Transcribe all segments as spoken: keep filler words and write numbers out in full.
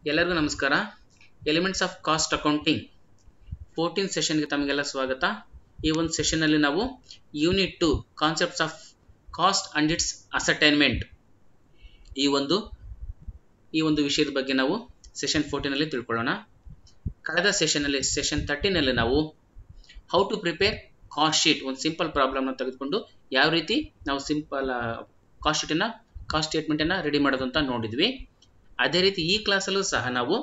ಎಲ್ಲರಿಗೂ ನಮಸ್ಕಾರ. Elements of cost accounting fourteen ಸೆಷನ್ಗೆ ತಮಗೆಲ್ಲ ಸ್ವಾಗತ. ಈ ಒಂದು ಸೆಷನ್ನಲ್ಲಿ ನಾವು unit two concepts of cost and its ascertainment ಈ ಒಂದು ಈ ಒಂದು ವಿಷಯದ ಬಗ್ಗೆ ನಾವು ಸೆಷನ್ ಫೋರ್ಟೀನಲ್ಲಿ ತಿಳ್ಕೊಳ್ಳೋಣ. ಕಳೆದ ಸೆಷನ್ನಲ್ಲಿ ಸೆಷನ್ ತರ್ಟೀನಲ್ಲಿ ನಾವು how to prepare cost sheet ಒಂದು ಸಿಂಪಲ್ ಪ್ರಾಬ್ಲಮ್ನ ತೆಗೆದುಕೊಂಡು ಯಾವ ರೀತಿ ನಾವು ಸಿಂಪಲ್ ಕಾಸ್ಟ್ ಶೀಟನ್ನು ಕಾಸ್ಟ್ ಸ್ಟೇಟ್ಮೆಂಟನ್ನು ರೆಡಿ ಮಾಡೋದು ಅಂತ ನೋಡಿದ್ವಿ. ಅದೇ ರೀತಿ ಈ ಕ್ಲಾಸಲ್ಲೂ ಸಹ ನಾವು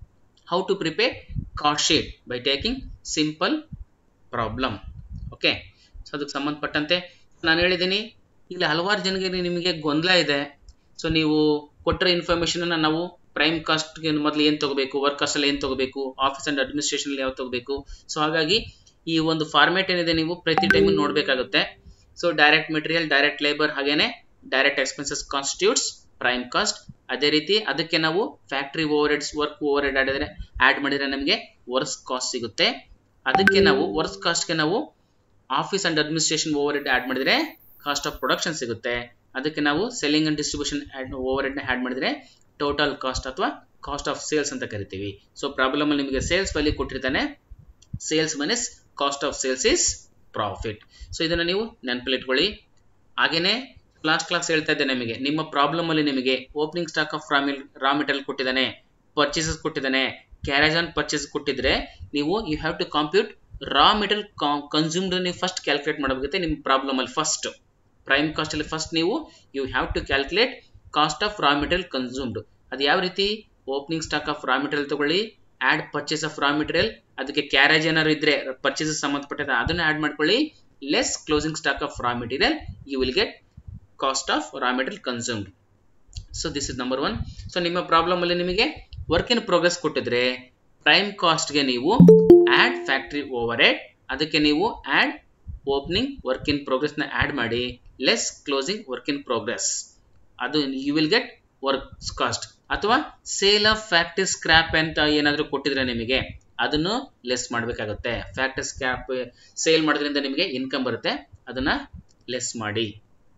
how to prepare cost sheet by taking simple problem. Okay, so ಅದಕ್ಕೆ ಸಂಬಂಧಪಟ್ಟಂತೆ ನಾನು ಹೇಳಿದ್ದೀನಿ, ಇಲ್ಲಿ ಹಲವಾರು ಜನರಿಗೆ ನಿಮಗೆ ಗೊಂದಲ ಇದೆ. ಸೊ ನೀವು ಕೊಟ್ಟರೆ ಇನ್ಫಾರ್ಮೇಷನನ್ನು ನಾವು ಪ್ರೈಮ್ ಕಾಸ್ಟ್ಗೆ ಮೊದಲು ಏನು ತೊಗೋಬೇಕು, ವರ್ಕ್ ಕಾಸ್ಟಲ್ಲಿ ಏನು ತೊಗೋಬೇಕು, ಆಫೀಸ್ ಆ್ಯಂಡ್ ಅಡ್ಮಿನಿಸ್ಟ್ರೇಷನಲ್ಲಿ ಯಾವ ತೊಗೋಬೇಕು. ಸೊ ಹಾಗಾಗಿ ಈ ಒಂದು ಫಾರ್ಮೇಟ್ ಏನಿದೆ ನೀವು ಪ್ರತಿ ಟೈಮು ನೋಡಬೇಕಾಗುತ್ತೆ. So direct material, direct labour, ಹಾಗೇನೆ direct expenses constitutes prime cost. ಅದೇ ರೀತಿ ಅದಕ್ಕೆ ನಾವು factory overheads, work overhead ಆಡಿದ್ರೆ ಆ್ಯಡ್ ಮಾಡಿದರೆ ನಮಗೆ ವರ್ಕ್ಸ್ ಕಾಸ್ಟ್ ಸಿಗುತ್ತೆ. ಅದಕ್ಕೆ ನಾವು ವರ್ಕ್ಸ್ ಕಾಸ್ಟ್ಗೆ ನಾವು office and administration overhead add ಮಾಡಿದರೆ ಕಾಸ್ಟ್ ಆಫ್ ಪ್ರೊಡಕ್ಷನ್ ಸಿಗುತ್ತೆ. ಅದಕ್ಕೆ ನಾವು ಸೆಲ್ಲಿಂಗ್ ಅಂಡ್ ಡಿಸ್ಟ್ರಿಬ್ಯೂಷನ್ ಓವರ್ ಹೆಡ್ನ ಆ್ಯಡ್ ಮಾಡಿದರೆ ಟೋಟಲ್ ಕಾಸ್ಟ್ ಅಥವಾ ಕಾಸ್ಟ್ ಆಫ್ ಸೇಲ್ಸ್ ಅಂತ ಕರಿತೀವಿ. ಸೊ ಪ್ರಾಬ್ಲಮ್ ಅಲ್ಲಿ ನಿಮಗೆ ಸೇಲ್ಸ್ ವ್ಯಾಲ್ಯೂ ಕೊಟ್ಟಿರ್ತಾನೆ, sales minus cost of sales is profit. So ಇದನ್ನು ನೀವು ನೆನಪಲ್ಲಿ ಇಟ್ಕೊಳ್ಳಿ. ಹಾಗೇನೆ ಲಾಸ್ಟ್ ಕ್ಲಾಸ್ ಹೇಳ್ತಾ ಇದ್ದೆ, ನಿಮಗೆ ನಿಮ್ಮ ಪ್ರಾಬ್ಲಮ್ ಅಲ್ಲಿ ನಿಮಗೆ opening stock of raw raw material ಕೊಟ್ಟಿದ್ದಾನೆ, ಪರ್ಚೇಸಸ್ ಕೊಟ್ಟಿದ್ದಾನೆ, ಕ್ಯಾರೇಜ್ ಆನ್ ಪರ್ಚೇಸ್ ಕೊಟ್ಟಿದ್ರೆ ನೀವು you have to compute raw material consumed ನೀವು ಫಸ್ಟ್ ಕ್ಯಾಲ್ಕುಲೇಟ್ ಮಾಡಬೇಕಾಗುತ್ತೆ. ನಿಮ್ಮ ಪ್ರಾಬ್ಲಮ್ ಅಲ್ಲಿ ಫಸ್ಟ್ ಪ್ರೈಮ್ ಕಾಸ್ಟ್ ಅಲ್ಲಿ ಫಸ್ಟ್ ನೀವು you have to calculate cost of raw material consumed. ಅದು ಯಾವ ರೀತಿ? Opening stock of raw material ತಗೊಳ್ಳಿ, add purchase of raw material, ಅದಕ್ಕೆ ಕ್ಯಾರೇಜ್ ಏನಾದ್ರು ಇದ್ರೆ ಪರ್ಚೇಸಸ್ ಸಂಬಂಧಪಟ್ಟ ಅದನ್ನ ಆಡ್ ಮಾಡ್ಕೊಳ್ಳಿ, less closing stock of raw material, you will get cost of raw material consumed. So this is number one. So ನಿಮ್ಮ problem ಅಲ್ಲಿ ನಿಮಗೆ ವರ್ಕ್ ಇನ್ ಪ್ರೋಗ್ರೆಸ್ ಕೊಟ್ಟಿದ್ರೆ ಪ್ರೈಮ್ ಕಾಸ್ಟ್ಗೆ ನೀವು ಆಡ್ ಫ್ಯಾಕ್ಟ್ರಿ ಓವರ್ ಹೆಡ್, ಅದಕ್ಕೆ ನೀವು add opening work in progress ನ add ಮಾಡಿ, less closing work in progress, ಅದು you will get works cost. ಅಥವಾ ಸೇಲ್ ಆಫ್ ಫ್ಯಾಕ್ಟ್ರಿ ಸ್ಕ್ರಾಪ್ ಅಂತ ಏನಾದರೂ ಕೊಟ್ಟಿದ್ರೆ ನಿಮಗೆ ಅದನ್ನು ಲೆಸ್ ಮಾಡಬೇಕಾಗುತ್ತೆ. ಫ್ಯಾಕ್ಟ್ರಿ ಸ್ಕ್ರಾಪ್ ಸೇಲ್ ಮಾಡೋದ್ರಿಂದ ನಿಮಗೆ ಇನ್ಕಮ್ ಬರುತ್ತೆ, ಅದನ್ನ ಲೆಸ್ ಮಾಡಿ.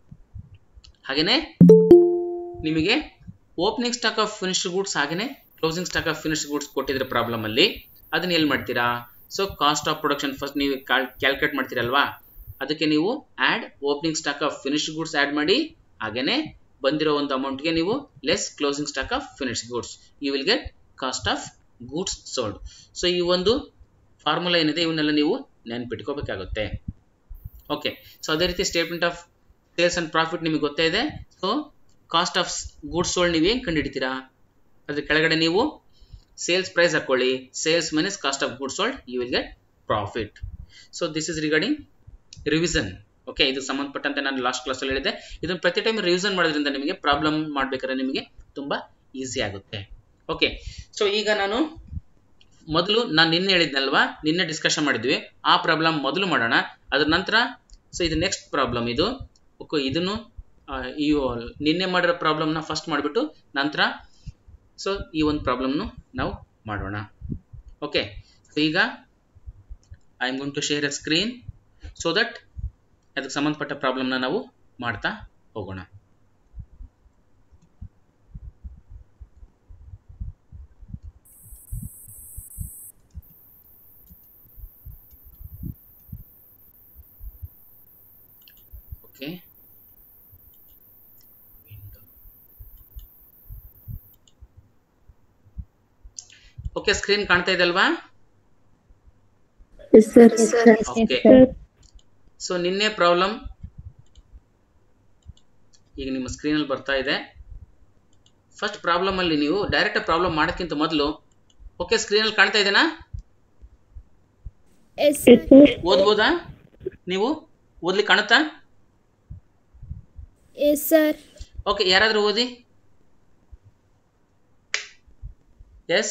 ಹಾಗೇನೆ ನಿಮಗೆ opening stock of finished goods ಹಾಗೇನೆ closing stock of finished goods ಕೊಟ್ಟಿದ್ರೆ ಪ್ರಾಬ್ಲಮ್ ಅಲ್ಲಿ ಅದನ್ನ ಎಲ್ಲಿ ಮಾಡ್ತೀರಾ? So cost of production first ನೀವು ಕ್ಯಾಲ್ಕುಲೇಟ್ ಮಾಡ್ತೀರಲ್ವಾ, ಅದಕ್ಕೆ ನೀವು add opening stock of finished goods add ಮಾಡಿ, ಹಾಗೇನೆ ಬಂದಿರೋ ಒಂದು ಅಮೌಂಟ್ಗೆ ನೀವು less closing stock of finished goods, you will get cost of goods sold. So ಈ ಒಂದು ಫಾರ್ಮುಲಾ ಏನಿದೆ ಇವನ್ನೆಲ್ಲ ನೀವು ನೆನ್ಪಿಟ್ಕೋಬೇಕಾಗುತ್ತೆ. ಓಕೆ, ಸೊ ಅದೇ ರೀತಿ statement of sales and profit ನಿಮಗೆ ಗೊತ್ತೇ ಇದೆ. So cost of goods sold ನೀವು ಏನು ಕಂಡುಹಿಡಿತೀರಾ? ಅದ್ರ ಕೆಳಗಡೆ ನೀವು ಸೇಲ್ಸ್ ಪ್ರೈಸ್ ಹಾಕೊಳ್ಳಿ, sales minus cost of goods sold, you will get profit. So this is regarding revision. Okay, ಇದು ಸಂಬಂಧಪಟ್ಟಂತೆ ನಾನು ಲಾಸ್ಟ್ ಕ್ಲಾಸಲ್ಲಿ ಹೇಳಿದೆ. ಇದನ್ನು ಪ್ರತಿ ಟೈಮ್ ರಿವಿಷನ್ ಮಾಡೋದ್ರಿಂದ ನಿಮಗೆ ಪ್ರಾಬ್ಲಮ್ ಮಾಡಬೇಕಾದ್ರೆ ನಿಮಗೆ ತುಂಬಾ ಈಸಿ ಆಗುತ್ತೆ. ಓಕೆ, ಸೊ ಈಗ ನಾನು ಮೊದಲು ನಾನು ನಿನ್ನೆ ಹೇಳಿದ್ನಲ್ವಾ, ನಿನ್ನೆ ಡಿಸ್ಕಷನ್ ಮಾಡಿದ್ವಿ, ಆ ಪ್ರಾಬ್ಲಮ್ ಮೊದಲು ಮಾಡೋಣ. ಅದ್ರ ನಂತರ ಸೊ ಇದು ನೆಕ್ಸ್ಟ್ ಪ್ರಾಬ್ಲಮ್ ಇದು. ಓಕೆ, ಇದನ್ನು ಈ ನಿನ್ನೆ ಮಾಡಿರೋ ಪ್ರಾಬ್ಲಮ್ನ ಫಸ್ಟ್ ಮಾಡಿಬಿಟ್ಟು ನಂತರ ಸೊ ಈ ಒಂದು ಪ್ರಾಬ್ಲಮ್ನು ನಾವು ಮಾಡೋಣ. ಓಕೆ, ಸೊ ಈಗ I am going to share a screen so that ಅದಕ್ಕೆ ಸಂಬಂಧಪಟ್ಟ ಪ್ರಾಬ್ಲಮ್ನ ನಾವು ಮಾಡ್ತಾ ಹೋಗೋಣ. ಓಕೆ, ಓಕೆ ಸ್ಕ್ರೀನ್ ಕಾಣ್ತಾ ಇದೆ ಅಲ್ವಾ? ಓಕೆ, ಸೊ ನಿನ್ನೆ ಪ್ರಾಬ್ಲಮ್ ಈಗ ನಿಮ್ಮ ಸ್ಕ್ರೀನ್ ಅಲ್ಲಿ ಬರ್ತಾ ಇದೆ. ಫಸ್ಟ್ ಪ್ರಾಬ್ಲಮ್ ಅಲ್ಲಿ ನೀವು ಡೈರೆಕ್ಟ್ ಪ್ರಾಬ್ಲಮ್ ಮಾಡೋಕ್ಕಿಂತ ಮೊದಲು ಓಕೆ ಸ್ಕ್ರೀನ್ ಅಲ್ಲಿ ಕಾಣ್ತಾ ಇದೆನಾ? ಓದ್ಬೋದಾ? ನೀವು ಓದ್ಲಿಕ್ಕೆ ಕಾಣುತ್ತಾ? ಓಕೆ, ಯಾರಾದ್ರೂ ಓದಿ. Yes.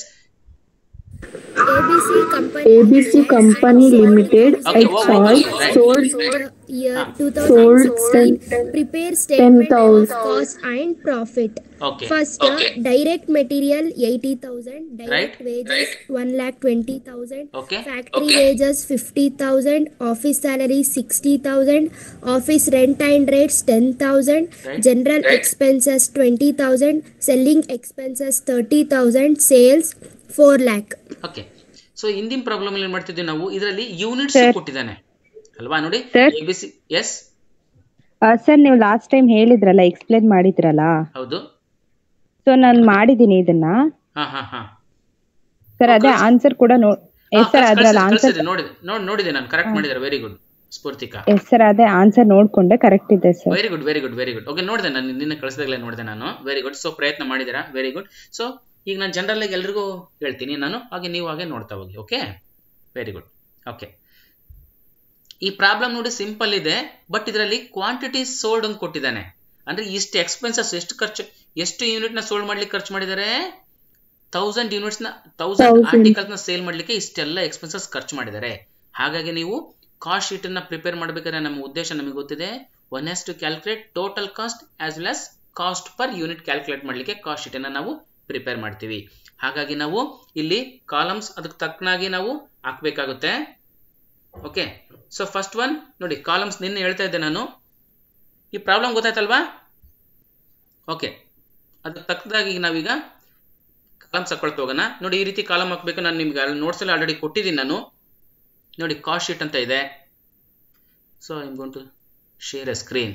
A B C Company, A B C Company Limited okay, at wow, Salt right. sold year Ah. twenty sixteen. Prepare statement of cost and profit. Okay. First, Okay. direct material eighty thousand, direct Right. wages one lakh twenty thousand, Okay. factory wages fifty thousand, office salary sixty thousand, office rent and rates ten thousand, Right. general expenses twenty thousand, selling expenses thirty thousand, sales four lakh. Okay, so ಹಿಂದಿನ problem ಅಲ್ಲಿ ಏನ್ ಮಾಡ್ತಿದ್ವಿ ನಾವು, ಇದರಲ್ಲಿ units Sir. ಕೊಟ್ಟಿದ್ದಾನೆ ಅಲ್ವಾ, ನೋಡಿ Sir. A B C. Yes sir ನೀವು ಲಾಸ್ಟ್ ಟೈಮ್ ಹೇಳಿದ್ರಲ್ಲ, ಎಕ್ಸ್ಪ್ಲೇನ್ ಮಾಡಿದ್ರಲ್ಲ, ಹೌದು. ಸೊ ನಾನು ಮಾಡಿದೀನಿ ಇದನ್ನ ಹಾ ಹಾ ಹಾ ಸರ್. ಅದೇ ಆನ್ಸರ್ ಕೂಡ ನೋ- ಎಸ್ ಸರ್, ಅದ್ರಲ್ಲಿ ಆನ್ಸರ್ ನೋಡಿದೆ ನೋಡಿ ನೋಡಿದೆ ನಾನು, ಕರೆಕ್ಟ್ ಮಾಡಿದ್ದಾರೆ. Very good Sphoorthika. Yes sir, ಅದೇ ಆನ್ಸರ್ ನೋಡ್ಕೊಂಡೆ ಕರೆಕ್ಟ್ ಇದೆ sir. Very good very good very good. Okay, ನೋಡಿದೆ ನಾನು ನಿನ್ನೆ ಕಳಿಸಿದಾಗಲೇ ನೋಡಿದೆ ನಾನು. Very good. ಸೊ ಪ್ರಯತ್ನ ಮಾಡಿದ್ದೀರಾ, ವೆರಿ ಗುಡ್. ಸೊ ಈಗ ನಾನು ಜನರಲ್ ಆಗಿ ಎಲ್ರಿಗೂ ಹೇಳ್ತೀನಿ ನಾನು, ಹಾಗೆ ನೀವು ಹಾಗೆ ನೋಡ್ತಾ ಹೋಗಿ. Okay, very good. ಓಕೆ, ಈ ಪ್ರಾಬ್ಲಮ್ ನೋಡಿ ಸಿಂಪಲ್ ಇದೆ, ಬಟ್ ಇದರಲ್ಲಿ ಕ್ವಾಂಟಿಟಿ ಸೋಲ್ಡ್ ಅಂತ ಕೊಟ್ಟಿದ್ದಾನೆ. ಅಂದ್ರೆ ಇಷ್ಟು ಎಕ್ಸ್ಪೆನ್ಸಸ್, ಎಷ್ಟು ಖರ್ಚು, ಎಷ್ಟು ಯೂನಿಟ್ ನ ಸೋಲ್ಡ್ ಮಾಡ್ಲಿಕ್ಕೆ ಖರ್ಚು ಮಾಡಿದ್ದಾರೆ, ತೌಸಂಡ್ ಯೂನಿಟ್ಸ್ ನ ತೌಸಂಡ್ ಆರ್ಟಿಕಲ್ಸ್ ನ ಸೇಲ್ ಮಾಡ್ಲಿಕ್ಕೆ ಇಷ್ಟೆಲ್ಲ ಎಕ್ಸ್ಪೆನ್ಸಸ್ ಖರ್ಚು ಮಾಡಿದ್ದಾರೆ. ಹಾಗಾಗಿ ನೀವು ಕಾಸ್ಟ್ ಶೀಟ್ ಅನ್ನ ಪ್ರಿಪೇರ್ ಮಾಡಬೇಕಾದ್ರೆ ನಮ್ಮ ಉದ್ದೇಶ ನಮಗೆ ಗೊತ್ತಿದೆ. One has to calculate total cost as well as cost per unit calculate ಮಾಡ್ಲಿಕ್ಕೆ ಕಾಸ್ಟ್ ಶೀಟ್ ಅನ್ನ ನಾವು ಪ್ರಿಪೇರ್ ಮಾಡ್ತೀವಿ. ಹಾಗಾಗಿ ನಾವು ಇಲ್ಲಿ ಕಾಲಮ್ಸ್ ಅದಕ್ಕೆ ತಕ್ಕನಾಗಿ ನಾವು ಹಾಕ್ಬೇಕಾಗುತ್ತೆ. ಓಕೆ, ಸೊ ಫಸ್ಟ್ ಒನ್ ನೋಡಿ, ಕಾಲಮ್ಸ್ ನಿನ್ನೆ ಹೇಳ್ತಾ ಇದ್ದೆ ನಾನು. ಈ ಪ್ರಾಬ್ಲಮ್ ಗೊತ್ತಾಯ್ತಲ್ವಾ? ಓಕೆ, ಅದಕ್ಕೆ ತಕ್ಕದಾಗಿ ನಾವೀಗ ಕಾಲಮ್ಸ್ ಹಾಕೊಳ್ತಾ ಹೋಗೋಣ. ನೋಡಿ, ಈ ರೀತಿ ಕಾಲಮ್ ಹಾಕಬೇಕು. ನಾನು ನಿಮ್ಗೆ ನೋಟ್ಸ್ ಎಲ್ಲ ಆಲ್ರೆಡಿ ಕೊಟ್ಟಿದ್ದೀನಿ ನಾನು. ನೋಡಿ, ಕಾಸ್ಟ್ ಶೀಟ್ ಅಂತ ಇದೆ. So I am going to share a screen.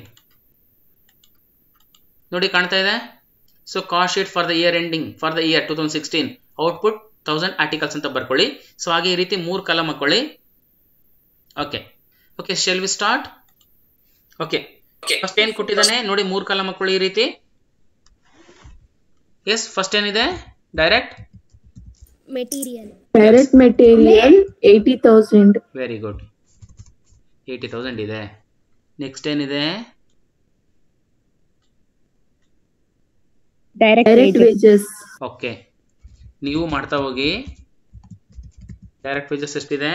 ನೋಡಿ, ಕಾಣ್ತಾ ಇದೆ. So cost sheet for the year ending for the year two thousand sixteen, output thousand articles ಅಂತ ಬರ್ಕೊಳ್ಳಿ. ಸೊ ಹಾಗೆ ಈ ರೀತಿ ಮೂರು ಕಾಲಮ್ ಹಾಕೊಳ್ಳಿ. Okay okay shall we start? Okay, first ಏನ್ ಕೊಟ್ಟಿದ್ದಾನೆ ನೋಡಿ, ಮೂರು ಕಾಲಮ್ ಹಾಕೊಳ್ಳಿ ಈ ರೀತಿ. ಎಸ್, ಫಸ್ಟ್ ಏನಿದೆ? Direct Material. Direct material eighty thousand. Very good, eighty thousand ಇದೆ. ನೆಕ್ಸ್ಟ್ ಏನಿದೆ? ಡೈರೆಕ್ಟ್ Direct wages ಓಕೆ, ನೀವು ಮಾಡ್ತಾ ಹೋಗಿ. ಡೈರೆಕ್ಟ್ ವೇಜಸ್ ಎಷ್ಟಿದೆ?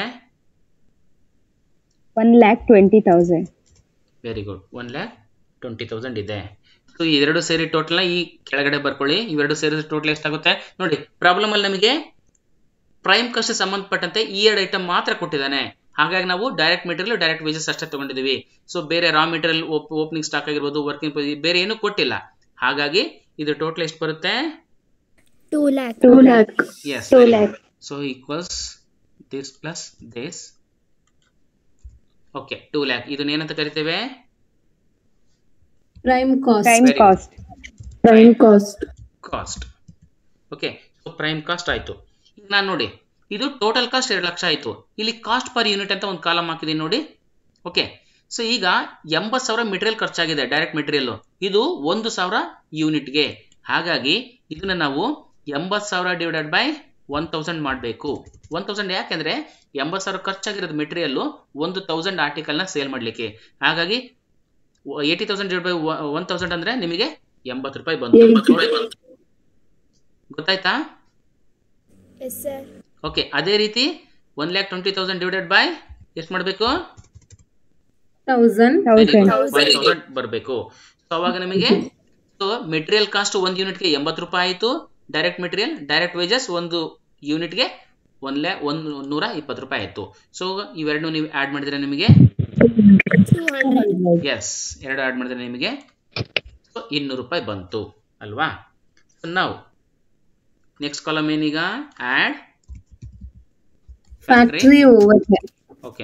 One lakh twenty thousand. Very good, one lakh twenty thousand ಇದೆ. ಸೊ ಇವೆರಡು ಸೇರಿ ಟೋಟಲ್ ಈ ಕೆಳಗಡೆ ಬರ್ಕೊಳ್ಳಿ. ಇವೆರಡು ಸೇರಿದ ಟೋಟಲ್ ಎಷ್ಟಾಗುತ್ತೆ ನೋಡಿ. ಪ್ರಾಬ್ಲಮ್ ಅಲ್ಲಿ ನಮಗೆ ಪ್ರೈಮ್ ಕಾಸ್ಟ್ ಸಂಬಂಧಪಟ್ಟಂತೆ ಈ ಎರಡು ಐಟಮ್ ಮಾತ್ರ ಕೊಟ್ಟಿದ್ದಾನೆ. ಹಾಗಾಗಿ ನಾವು ಡೈರೆಕ್ಟ್ ಮೆಟೀರಿಯಲ್, ಡೈರೆಕ್ಟ್ ವೇಜಸ್ ಅಷ್ಟೇ ತಗೊಂಡಿದ್ದೀವಿ. ಸೊ ಬೇರೆ ರಾ ಮೆಟೀರಿಯಲ್, ಓಪನಿಂಗ್ ಸ್ಟಾಕ್ ಆಗಿರ್ಬೋದು, ವರ್ಕಿಂಗ್ ಬೇರೆ ಏನು ಕೊಟ್ಟಿಲ್ಲ. ಹಾಗಾಗಿ ಇದು ಟೋಟಲ್ ಎಷ್ಟು ಬರುತ್ತೆ? two lakh. two lakh. Yes, two lakh. So equals this plus this. Okay, two lakh. ಇದನ್ನ ಏನಂತ ಕರಿತೇವೆ? Prime cost. Time Very cost. Prime cost. Cost. Okay, so prime cost ಆಯ್ತು. ಈಗ ನಾನು ನೋಡಿ, ಇದು ಟೋಟಲ್ ಕಾಸ್ಟ್ ಎರಡು ಲಕ್ಷ ಆಯ್ತು. ಇಲ್ಲಿ ಕಾಸ್ಟ್ ಪರ್ ಯೂನಿಟ್ ಅಂತ ಒಂದು ಕಾಲಮ್ ಹಾಕಿದೀನಿ ನೋಡಿ. ಓಕೆ, ಸೊ ಈಗ ಎಂಬತ್ತು ಸಾವಿರ ಮೆಟೀರಿಯಲ್ ಖರ್ಚಾಗಿದೆ, ಡೈರೆಕ್ಟ್ ಮೆಟೀರಿಯಲ್. ಇದು ಒಂದು ಸಾವಿರ ಯೂನಿಟ್ಗೆ. ಹಾಗಾಗಿ ಇದನ್ನ ನಾವು ಎಂಬತ್ತು ಸಾವಿರ ಡಿವೈಡೆಡ್ ಬೈ ಒನ್ ತೌಸಂಡ್ ಮಾಡಬೇಕು. ಒನ್ ತೌಸಂಡ್ ಯಾಕೆಂದ್ರೆ ಎಂಬತ್ತು ಸಾವಿರ ಖರ್ಚಾಗಿರೋದು ಮೆಟೀರಿಯಲ್ ಒಂದು ತೌಸಂಡ್ ಆರ್ಟಿಕಲ್ನ ಸೇಲ್ ಮಾಡಲಿಕ್ಕೆ. ಹಾಗಾಗಿ eighty thousand divide by one thousand ಅಂದ್ರೆ ನಿಮಗೆ ಎಂಬತ್ತು ರೂಪಾಯಿ ಬಂತು. ಗೊತ್ತಾಯ್ತಾ? Yes sir. ಓಕೆ, ಅದೇ ರೀತಿ one lakh twenty thousand divided by ಎಷ್ಟು ಮಾಡಬೇಕು? Thousand. ತೌಸಂಡ್. ಫೈವ್ ತೌಸಂಡ್ ಬರಬೇಕು. ಸೊ ಅವಾಗ ನಮಗೆ ಸೊ ಮೆಟೀರಿಯಲ್ ಕಾಸ್ಟ್ ಒಂದು ಯೂನಿಟ್ಗೆ ಎಂಬತ್ತು ರೂಪಾಯಿ ಆಯಿತು. ಡೈರೆಕ್ಟ್ ಮೆಟೀರಿಯಲ್, ಡೈರೆಕ್ಟ್ ವೇಜಸ್ ಒಂದು ಯೂನಿಟ್ಗೆ ಒನ್ ಲ್ಯಾಕ್ ಒಂದು ನೂರ ಇಪ್ಪತ್ತು ರೂಪಾಯಿ ಆಯಿತು. ಸೊ ಇವೆರಡು ನೀವು ಆ್ಯಡ್ ಮಾಡಿದ್ರೆ ನಿಮಗೆ two hundred. ಎಸ್, ಎರಡು ಆ್ಯಡ್ ಮಾಡಿದ್ರೆ ನಿಮಗೆ ಸೊ ಇನ್ನೂರು ರೂಪಾಯಿ ಬಂತು ಅಲ್ವಾ? ಸೊ ನಾವು ನೆಕ್ಸ್ಟ್ ಕಾಲಮ್ ಏನೀಗ? Add Factory overhead. Okay,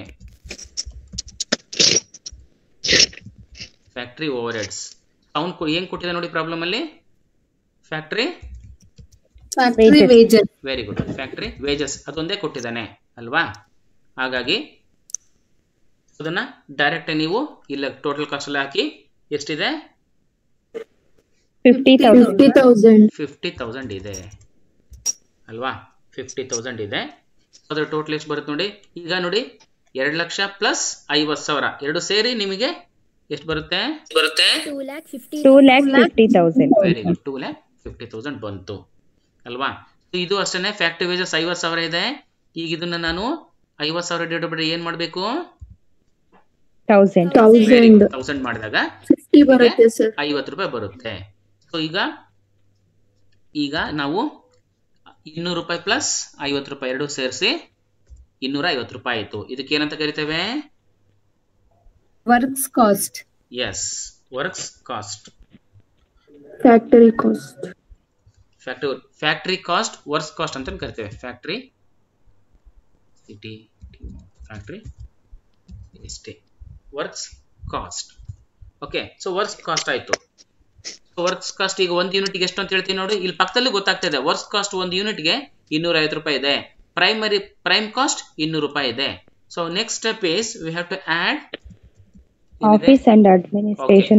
factory overheads. ಅವ್ನು ಏನ್ ಕೊಟ್ಟಿದೆ ನೋಡಿ ಪ್ರಾಬ್ಲಮ್ ಅಲ್ಲಿ? Factory Factory wages. Very good, factory wages ಅದೊಂದೇ ಕೊಟ್ಟಿದ್ದಾನೆ ಅಲ್ವಾ? ಹಾಗಾಗಿ ಅದನ್ನ ಡೈರೆಕ್ಟ್ ನೀವು ಇಲ್ಲ ಟೋಟಲ್ ಕಾಸ್ಟ್ ಅಲ್ಲಿ ಹಾಕಿ. ಎಷ್ಟಿದೆ? Fifty thousand. Fifty thousand. Fifty thousand ಇದೆ ಅಲ್ವಾ? ಫಿಫ್ಟಿ ತೌಸಂಡ್ ಇದೆ. ಅದ್ರ ಟೋಟಲ್ ಎಷ್ಟು ಬರುತ್ತೆ ನೋಡಿ. ಈಗ ನೋಡಿ, ಎರಡು ಲಕ್ಷ ಪ್ಲಸ್ ಐವತ್ತು ಸಾವಿರ ಎರಡು ಸೇರಿ ನಿಮಗೆ ಎಷ್ಟು ಬರುತ್ತೆ? ಬರುತ್ತೆ two lakh fifty. Two lakh fifty thousand. Very good, two lakh fifty thousand ಬಂತು ಅಲ್ವಾ? ಇದು ಅಷ್ಟೇ. ಫ್ಯಾಕ್ಟ್ರಿ ವೇಜಸ್ ಐವತ್ತು ಸಾವಿರ ಇದೆ. ಈಗ ಇದನ್ನ ನಾನು ಐವತ್ತು ಸಾವಿರ ಡಿವೈಡ್ ಬೈ ಏನ್ ಮಾಡಬೇಕು? ತೌಸಂಡ್ ತೌಸಂಡ್ ತೌಸಂಡ್ ಮಾಡಿದಾಗ ಫಿಫ್ಟಿ ಬರುತ್ತೆ ಸರ್. ಐವತ್ತು ರೂಪಾಯಿ ಬರುತ್ತೆ. ಸೊ ಈಗ ಈಗ ನಾವು ಇನ್ನೂರು ರೂಪಾಯಿ ಪ್ಲಸ್ ಐವತ್ತು ರೂಪಾಯಿ ಎರಡು ಸೇರಿಸಿ ಇನ್ನೂರ ಐವತ್ತು ರೂಪಾಯಿ ಆಯಿತು. ಇದಕ್ಕೆ ಏನಂತ ಕರಿತೇವೆ? Works cost. Yes, works cost. Factory cost. Factory factory cost works cost ಅಂತ ಕರಿತೇವೆ. ಫ್ಯಾಕ್ಟರಿ ಸಿಟಿ ಫ್ಯಾಕ್ಟರಿ ಎಷ್ಟೇ works cost. Okay, so works cost ಆಯ್ತು. ವರ್ಕ್ಸ್ ಕಾಸ್ಟ್ ಈಗ ಒಂದು ಯೂನಿಟ್ಗೆ ಎಷ್ಟು ಅಂತ ಹೇಳ್ತೀವಿ ನೋಡಿ, ಇಲ್ಲಿ ಪಕ್ಕದಲ್ಲಿ ಗೊತ್ತಾಗ್ತಾ ಇದೆ. ವರ್ಕ್ಸ್ ಕಾಸ್ಟ್ ಒಂದು ಯೂನಿಟ್ಗೆ ಇನ್ನೂರ ಐವತ್ತು ರೂಪಾಯಿ ಇದೆ. ಪ್ರೈಮರಿ ಪ್ರೈಮ್ ಕಾಸ್ಟ್ ಇನ್ನೂರು ರೂಪಾಯಿ ಇದೆ. So next step is we have to add office and administration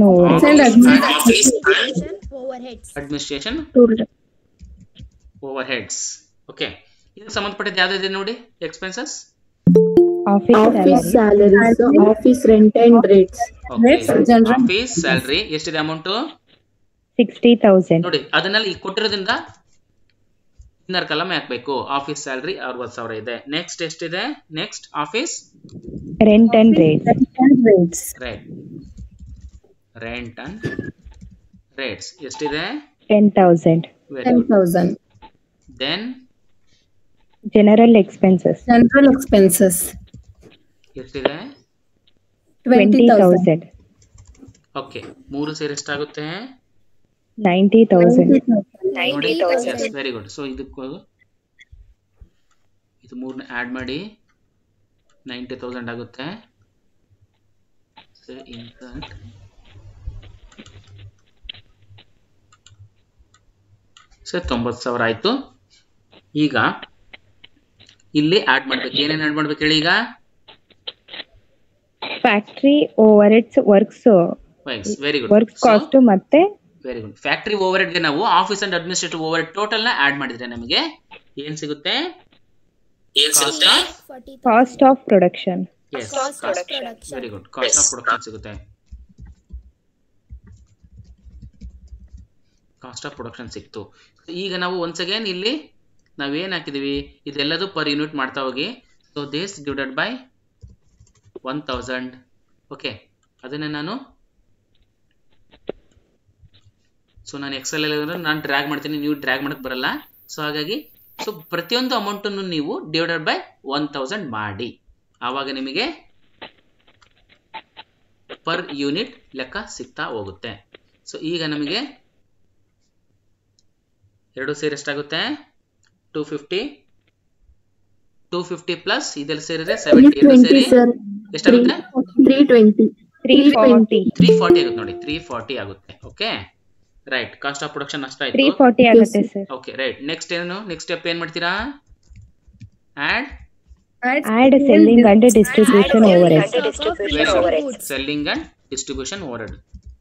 administration overheads. Okay, ಇದಕ್ಕೆ ಸಂಬಂಧಪಟ್ಟಿದ್ದು ಯಾವ್ದಿದೆ ನೋಡಿ, expenses. Office salaries, office rent and rates. Office salary ಎಷ್ಟಿದೆ ಅಮೌಂಟ್? Sixty thousand. ನೋಡಿ, ಅದನ್ನೆಲ್ಲ ಈಗ ಕೊಟ್ಟಿರೋದ್ರಿಂದ ಇನ್ನರ್ ಕಲಮ್ ಹಾಕ್ಬೇಕು. ಆಫೀಸ್ ಸ್ಯಾಲರಿ ಅರವತ್ತು ಸಾವಿರ ಇದೆ. ನೆಕ್ಸ್ಟ್ ಎಷ್ಟಿದೆ? Next office rent and rates. Right, rent and rates ಎಷ್ಟಿದೆ? Ten thousand. Ten thousand. Then general expenses. General expenses ಎಷ್ಟಿದೆ? Twenty thousand. ಓಕೆ, ಮೂರು ಸೇರಿ ಎಷ್ಟಾಗುತ್ತೆ? Ninety thousand. Very good. So ಇದಕ್ಕೂ ಇದು ಮೂರನ್ನ ಆಡ್ ಮಾಡಿ ನೈಂಟಿ ತೌಸಂಡ್ ಆಗುತ್ತೆ. ಸೊ ತೊಂಬತ್ತು ಸಾವಿರ ಆಯ್ತು. ಈಗ ಇಲ್ಲಿ ಆಡ್ ಮಾಡ್ಬೇಕು. ಏನೇನು ಆಡ್ ಮಾಡ್ಬೇಕು ಹೇಳಿ? ಈಗ factory overheads, works very good, works cost ಮತ್ತೆ ವೆರಿ ಗುಡ್. ಫ್ಯಾಕ್ಟರಿ ಓವರ್ ಹೆಡ್ಗೆ ನಾವು office and administrative overhead total ನ ಆಡ್ ಮಾಡಿದ್ರೆ ನಮಗೆ ಏನ್ ಸಿಗುತ್ತೆ? Cost of production. Very good, cost of production ಸಿಗುತ್ತೆ. ಕಾಸ್ಟ್ ಆಫ್ ಪ್ರೊಡಕ್ಷನ್ ಸಿಕ್ತು. ಈಗ ನಾವು ಒನ್ಸ್ ಅಗೇನ್ ಇಲ್ಲಿ ನಾವೇನ್ ಹಾಕಿದೀವಿ, ಇದೆಲ್ಲದೂ ಪರ್ ಯೂನಿಟ್ ಮಾಡ್ತಾ ಹೋಗಿ. So this divided by one thousand. Okay, ಅದನ್ನೇ ನಾನು ಸೊ ನಾನು ಎಕ್ಸೆಲ್ ಅಲ್ಲಿ ನಾನು ಡ್ರ್ಯಾಗ್ ಮಾಡ್ತೀನಿ, ನೀವು ಡ್ರ್ಯಾಗ್ ಮಾಡಕ್ ಬರಲ್ಲ. ಸೊ ಹಾಗಾಗಿ ಸೊ ಪ್ರತಿಯೊಂದು ಅಮೌಂಟ್ ಅನ್ನು ನೀವು ಡಿವೈಡೆಡ್ ಬೈ ಒನ್ ತೌಸಂಡ್ ಮಾಡಿ, ಆವಾಗ ನಿಮಗೆ ಪರ್ ಯೂನಿಟ್ ಲೆಕ್ಕ ಸಿಗ್ತಾ ಹೋಗುತ್ತೆ. ಸೊ ಈಗ ನಮಗೆ ಎರಡು ಸೇರಿ ಎಷ್ಟಾಗುತ್ತೆ? Two fifty. Two fifty plus ಇದೆಲ್ಲ ಸೇರಿದ್ರೆ ಸೆವೆಂಟಿ. ಎರಡು ಸೇರಿ ಎಷ್ಟಾಗುತ್ತೆ? Three twenty. Three forty. Three forty ಆಗುತ್ತೆ ನೋಡಿ, ತ್ರೀ ಫಾರ್ಟಿ ಆಗುತ್ತೆ. Okay, right. Cost of production ಅಷ್ಟಾಯ್ತು. ತ್ರೀ ಫಾರ್ಟಿ ಆಗುತ್ತೆ ಸರ್. Okay, right. ನೆಕ್ಸ್ಟ್ ಏನು? ನೆಕ್ಸ್ಟ್ ಸ್ಟೆಪ್ ಏನ್ ಮಾಡ್ತೀರಾ? Add add selling and distribution overhead. Selling and distribution overhead.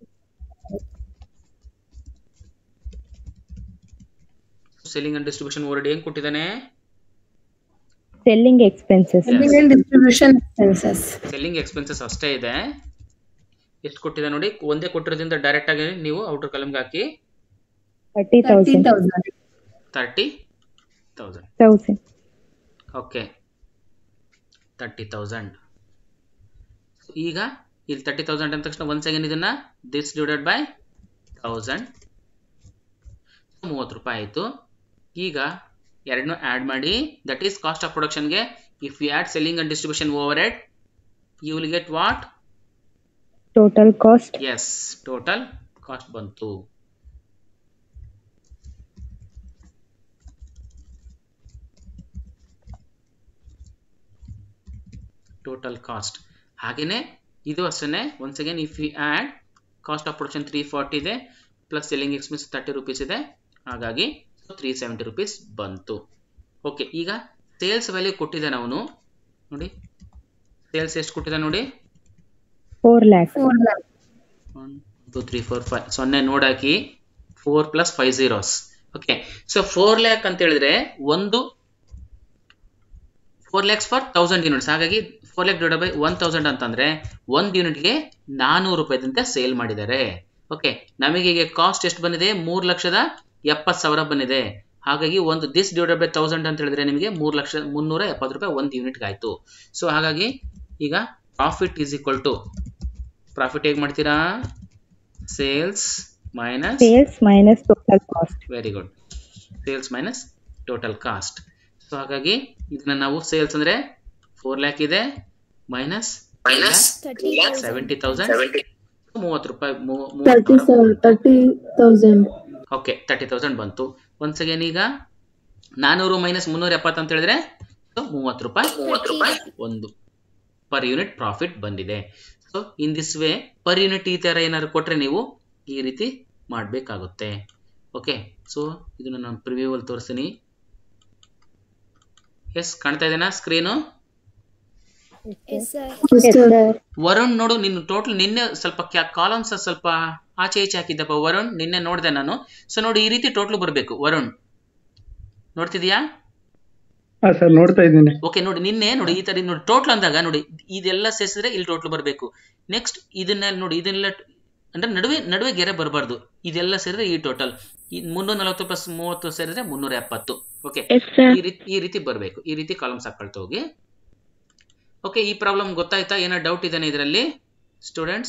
Selling and distribution overhead ಏನ್ ಕೊಟ್ಟಿದ್ದಾನೆ? Selling expenses. Distribution expenses. Selling expenses ಅಷ್ಟೇ ಇದೆ. ಎಷ್ಟು ಕೊಟ್ಟಿದೆ ನೋಡಿ, ಒಂದೇ ಕೊಟ್ಟಿರೋದ್ರಿಂದ ಡೈರೆಕ್ಟ್ ಆಗಿ ನೀವು ಔಟರ್ ಕಾಲಮ್ಗೆ ಹಾಕಿ thirty thousand. Thirty thousand. Thousand. Okay, thirty thousand. ಈಗ ಇಲ್ಲಿ ತರ್ಟಿ ತೌಸಂಡ್ ಅಂದ ತಕ್ಷಣ ಒಂದ್ ಸೆಕೆಂಡ್ ಇದನ್ನ ದಿಸ್ ಡಿವೈಡೆಡ್ ಬೈ ತೌಸಂಡ್, ಮೂವತ್ತು ರೂಪಾಯಿ ಆಯ್ತು. ಈಗ ಎರಡನ್ನೂ ಆಡ್ ಮಾಡಿ, ದಟ್ ಈಸ್ ಕಾಸ್ಟ್ ಆಫ್ ಪ್ರೊಡಕ್ಷನ್ಗೆ if you add selling and distribution overhead you will get what? Total cost. Yes, total cost ಬಂತು. Total cost. ಹಾಗೇನೆ ಇದು ಅಷ್ಟೇ. Once again if you add cost of production three forty ಇದೆ plus selling expense thirty rupees ಇದೆ, ಹಾಗಾಗಿ three seventy rupees ಬಂತು. Okay, ಈಗ sales value ಕೊಟ್ಟಿದ್ದಾನೆ ಅವನು ನೋಡಿ. ಸೇಲ್ಸ್ ಎಷ್ಟು ಕೊಟ್ಟಿದ್ದಾನೆ ನೋಡಿ? Four lakh. One two three four five ಸೊನ್ನೆ ನೋಡಾಕಿ four plus five zeros. Okay, so four lakh ಅಂತ ಹೇಳಿದ್ರೆ ಒಂದು four lakhs for thousand units. ಹಾಗಾಗಿ four lakh divide by one thousand ಅಂತಂದ್ರೆ ಒಂದು ಯೂನಿಟ್ಗೆ ನಾನೂರು ರೂಪಾಯಿದಂತೆ ಸೇಲ್ ಮಾಡಿದ್ದಾರೆ. ಓಕೆ, ನಮಗೆ ಈಗ ಕಾಸ್ಟ್ ಎಷ್ಟು ಬಂದಿದೆ? ಮೂರು ಲಕ್ಷದ ಎಪ್ಪತ್ತು ಸಾವಿರ ಬಂದಿದೆ. ಹಾಗಾಗಿ ಒಂದು ದಿಸ್ ಡಿವೈಡೆಡ್ ಬೈ ತೌಸಂಡ್ ಅಂತ ಹೇಳಿದ್ರೆ ನಿಮಗೆ ಮೂರು ಲಕ್ಷ ಮುನ್ನೂರ ಎಪ್ಪತ್ತು ರೂಪಾಯಿ ಒಂದು ಯೂನಿಟ್ಗೆ ಆಯ್ತು. ಸೊ ಹಾಗಾಗಿ ಈಗ profit is equal to profit ಹೇಗೆ ಮಾಡ್ತೀರಾ sales minus sales minus total cost. Very good sales minus total cost. So ಹಾಗಾಗಿ ಇದನ್ನ ನಾವು ಸೇಲ್ಸ್ ಅಂದ್ರೆ ಫೋರ್ ಲ್ಯಾಕ್ ಇದೆ ಮೈನಸ್ ಸೆವೆಂಟಿ ತೌಸಂಡ್ ಮೂವತ್ತು ರೂಪಾಯಿ thirty thousand okay thirty thousand ಬಂತು. ಒನ್ಸ್ ಅಗೇನ್ ಈಗ ನಾನೂರು ಮೈನಸ್ ಮುನ್ನೂರ ಎಪ್ಪತ್ತು ಅಂತ ಹೇಳಿದ್ರೆ ಮೂವತ್ತು ರೂಪಾಯಿ ಮೂವತ್ತು ರೂಪಾಯಿ ಒಂದು ಪರ್ ಯೂನಿಟ್ ಪ್ರಾಫಿಟ್ ಬಂದಿದೆ. So in this way per unit ಈ ತರ ಏನಾದ್ರು ಕೊಟ್ರೆ ನೀವು ಈ ರೀತಿ ಮಾಡಬೇಕಾಗುತ್ತೆ. ಓಕೆ ಸೊ ಇದನ್ನ ನಾನು ಪ್ರಿವ್ಯೂ ಅಲ್ಲಿ ತೋರಿಸ್ತೀನಿ. ಎಸ್ ಕಾಣ್ತಾ ಇದೆನಾ ಸ್ಕ್ರೀನು? ವರುಣ್ ನೋಡು ನಿನ್ನ ಟೋಟಲ್ ನಿನ್ನೆ ಸ್ವಲ್ಪ ಕಾಲಮ್ಸ್ ಸ್ವಲ್ಪ ಆಚೆ ಈಚೆ ಹಾಕಿದ್ದಪ್ಪ ವರುಣ್, ನಿನ್ನೆ ನೋಡಿದೆ ನಾನು. ಸೊ ನೋಡಿ ಈ ರೀತಿ ಟೋಟಲ್ ಬರಬೇಕು. ವರುಣ್ ನೋಡ್ತಿದ್ಯಾ? ಸರ್ ನೋಡ್ತಾ ಇದ್ದೀನಿ. ಓಕೆ ನೋಡಿ ನಿನ್ನೆ ನೋಡಿ ಈ ತರ ನೋಡಿ ಟೋಟಲ್ ಅಂದಾಗ ನೋಡಿ ಇದೆಲ್ಲ ಸೇರಿಸಿದ್ರೆ ಇಲ್ಲಿ ಟೋಟಲ್ ಬರಬೇಕು. ನೆಕ್ಸ್ಟ್ ಇದನ್ನ ನೋಡಿ ಇದೆಲ್ಲ ಅಂದ್ರೆ ನಡುವೆ ನಡುವೆ ಗೆರೆ ಬರಬಾರ್ದು, ಇದೆಲ್ಲ ಸೇರಿದ್ರೆ ಈ ಟೋಟಲ್ ಮುನ್ನೂರ ನಲವತ್ತು ಪ್ಲಸ್ ಮೂವತ್ತು ಸೇರಿದ್ರೆ ಮುನ್ನೂರ ಎಪ್ಪತ್ತು. ಓಕೆ ಈ ರೀತಿ ಈ ರೀತಿ ಬರಬೇಕು. ಈ ರೀತಿ ಕಾಲಮ್ಸ್ ಹಾಕೊಳ್ತಾ ಹೋಗಿ. ಓಕೆ ಈ ಪ್ರಾಬ್ಲಮ್ ಗೊತ್ತಾಯ್ತಾ? ಏನೋ ಡೌಟ್ ಇದೆನಾ ಇದರಲ್ಲಿ students?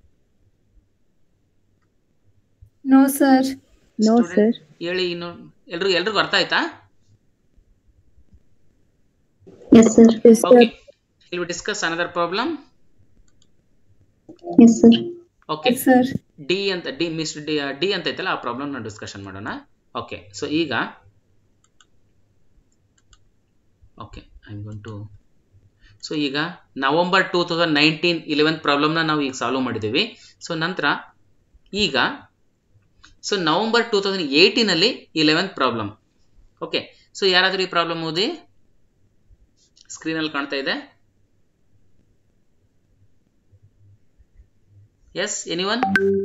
No sir. No sir. ಹೇಳಿ ಇನ್ನು ಎಲ್ರಿಗೂ ಎಲ್ರಿಗೂ ಅರ್ಥ ಆಯ್ತಾ? Yes sir. Yes sir. Okay. Will we discuss another problem? Yes sir. Okay. Yes sir. D ಅಂತ D ಮಿಸ್ D D ಅಂತ ಐತಲ್ಲ ಆ ಪ್ರಾಬ್ಲಮ್ ನ ಡಿಸ್ಕಷನ್ ಮಾಡೋಣ. ಓಕೆ ಸೊ ಈಗ okay I am going to so ಈಗ November two thousand nineteen eleventh ಪ್ರಾಬ್ಲಮ್ನ ನಾವು ಈಗ ಸಾಲ್ವ್ ಮಾಡಿದ್ದೀವಿ. ಸೊ ನಂತರ ಈಗ so November two thousand eighteen ಅಲ್ಲಿ ಇಲೆವೆಂತ್ ಪ್ರಾಬ್ಲಮ್. ಓಕೆ ಸೊ ಯಾರಾದರೂ ಈ ಪ್ರಾಬ್ಲಮ್ ಓದಿ ಸ್ಕ್ರೀನ್ ಅಲ್ಲಿ ಕಾಣ್ತಾ ಇದೆ. Yes anyone?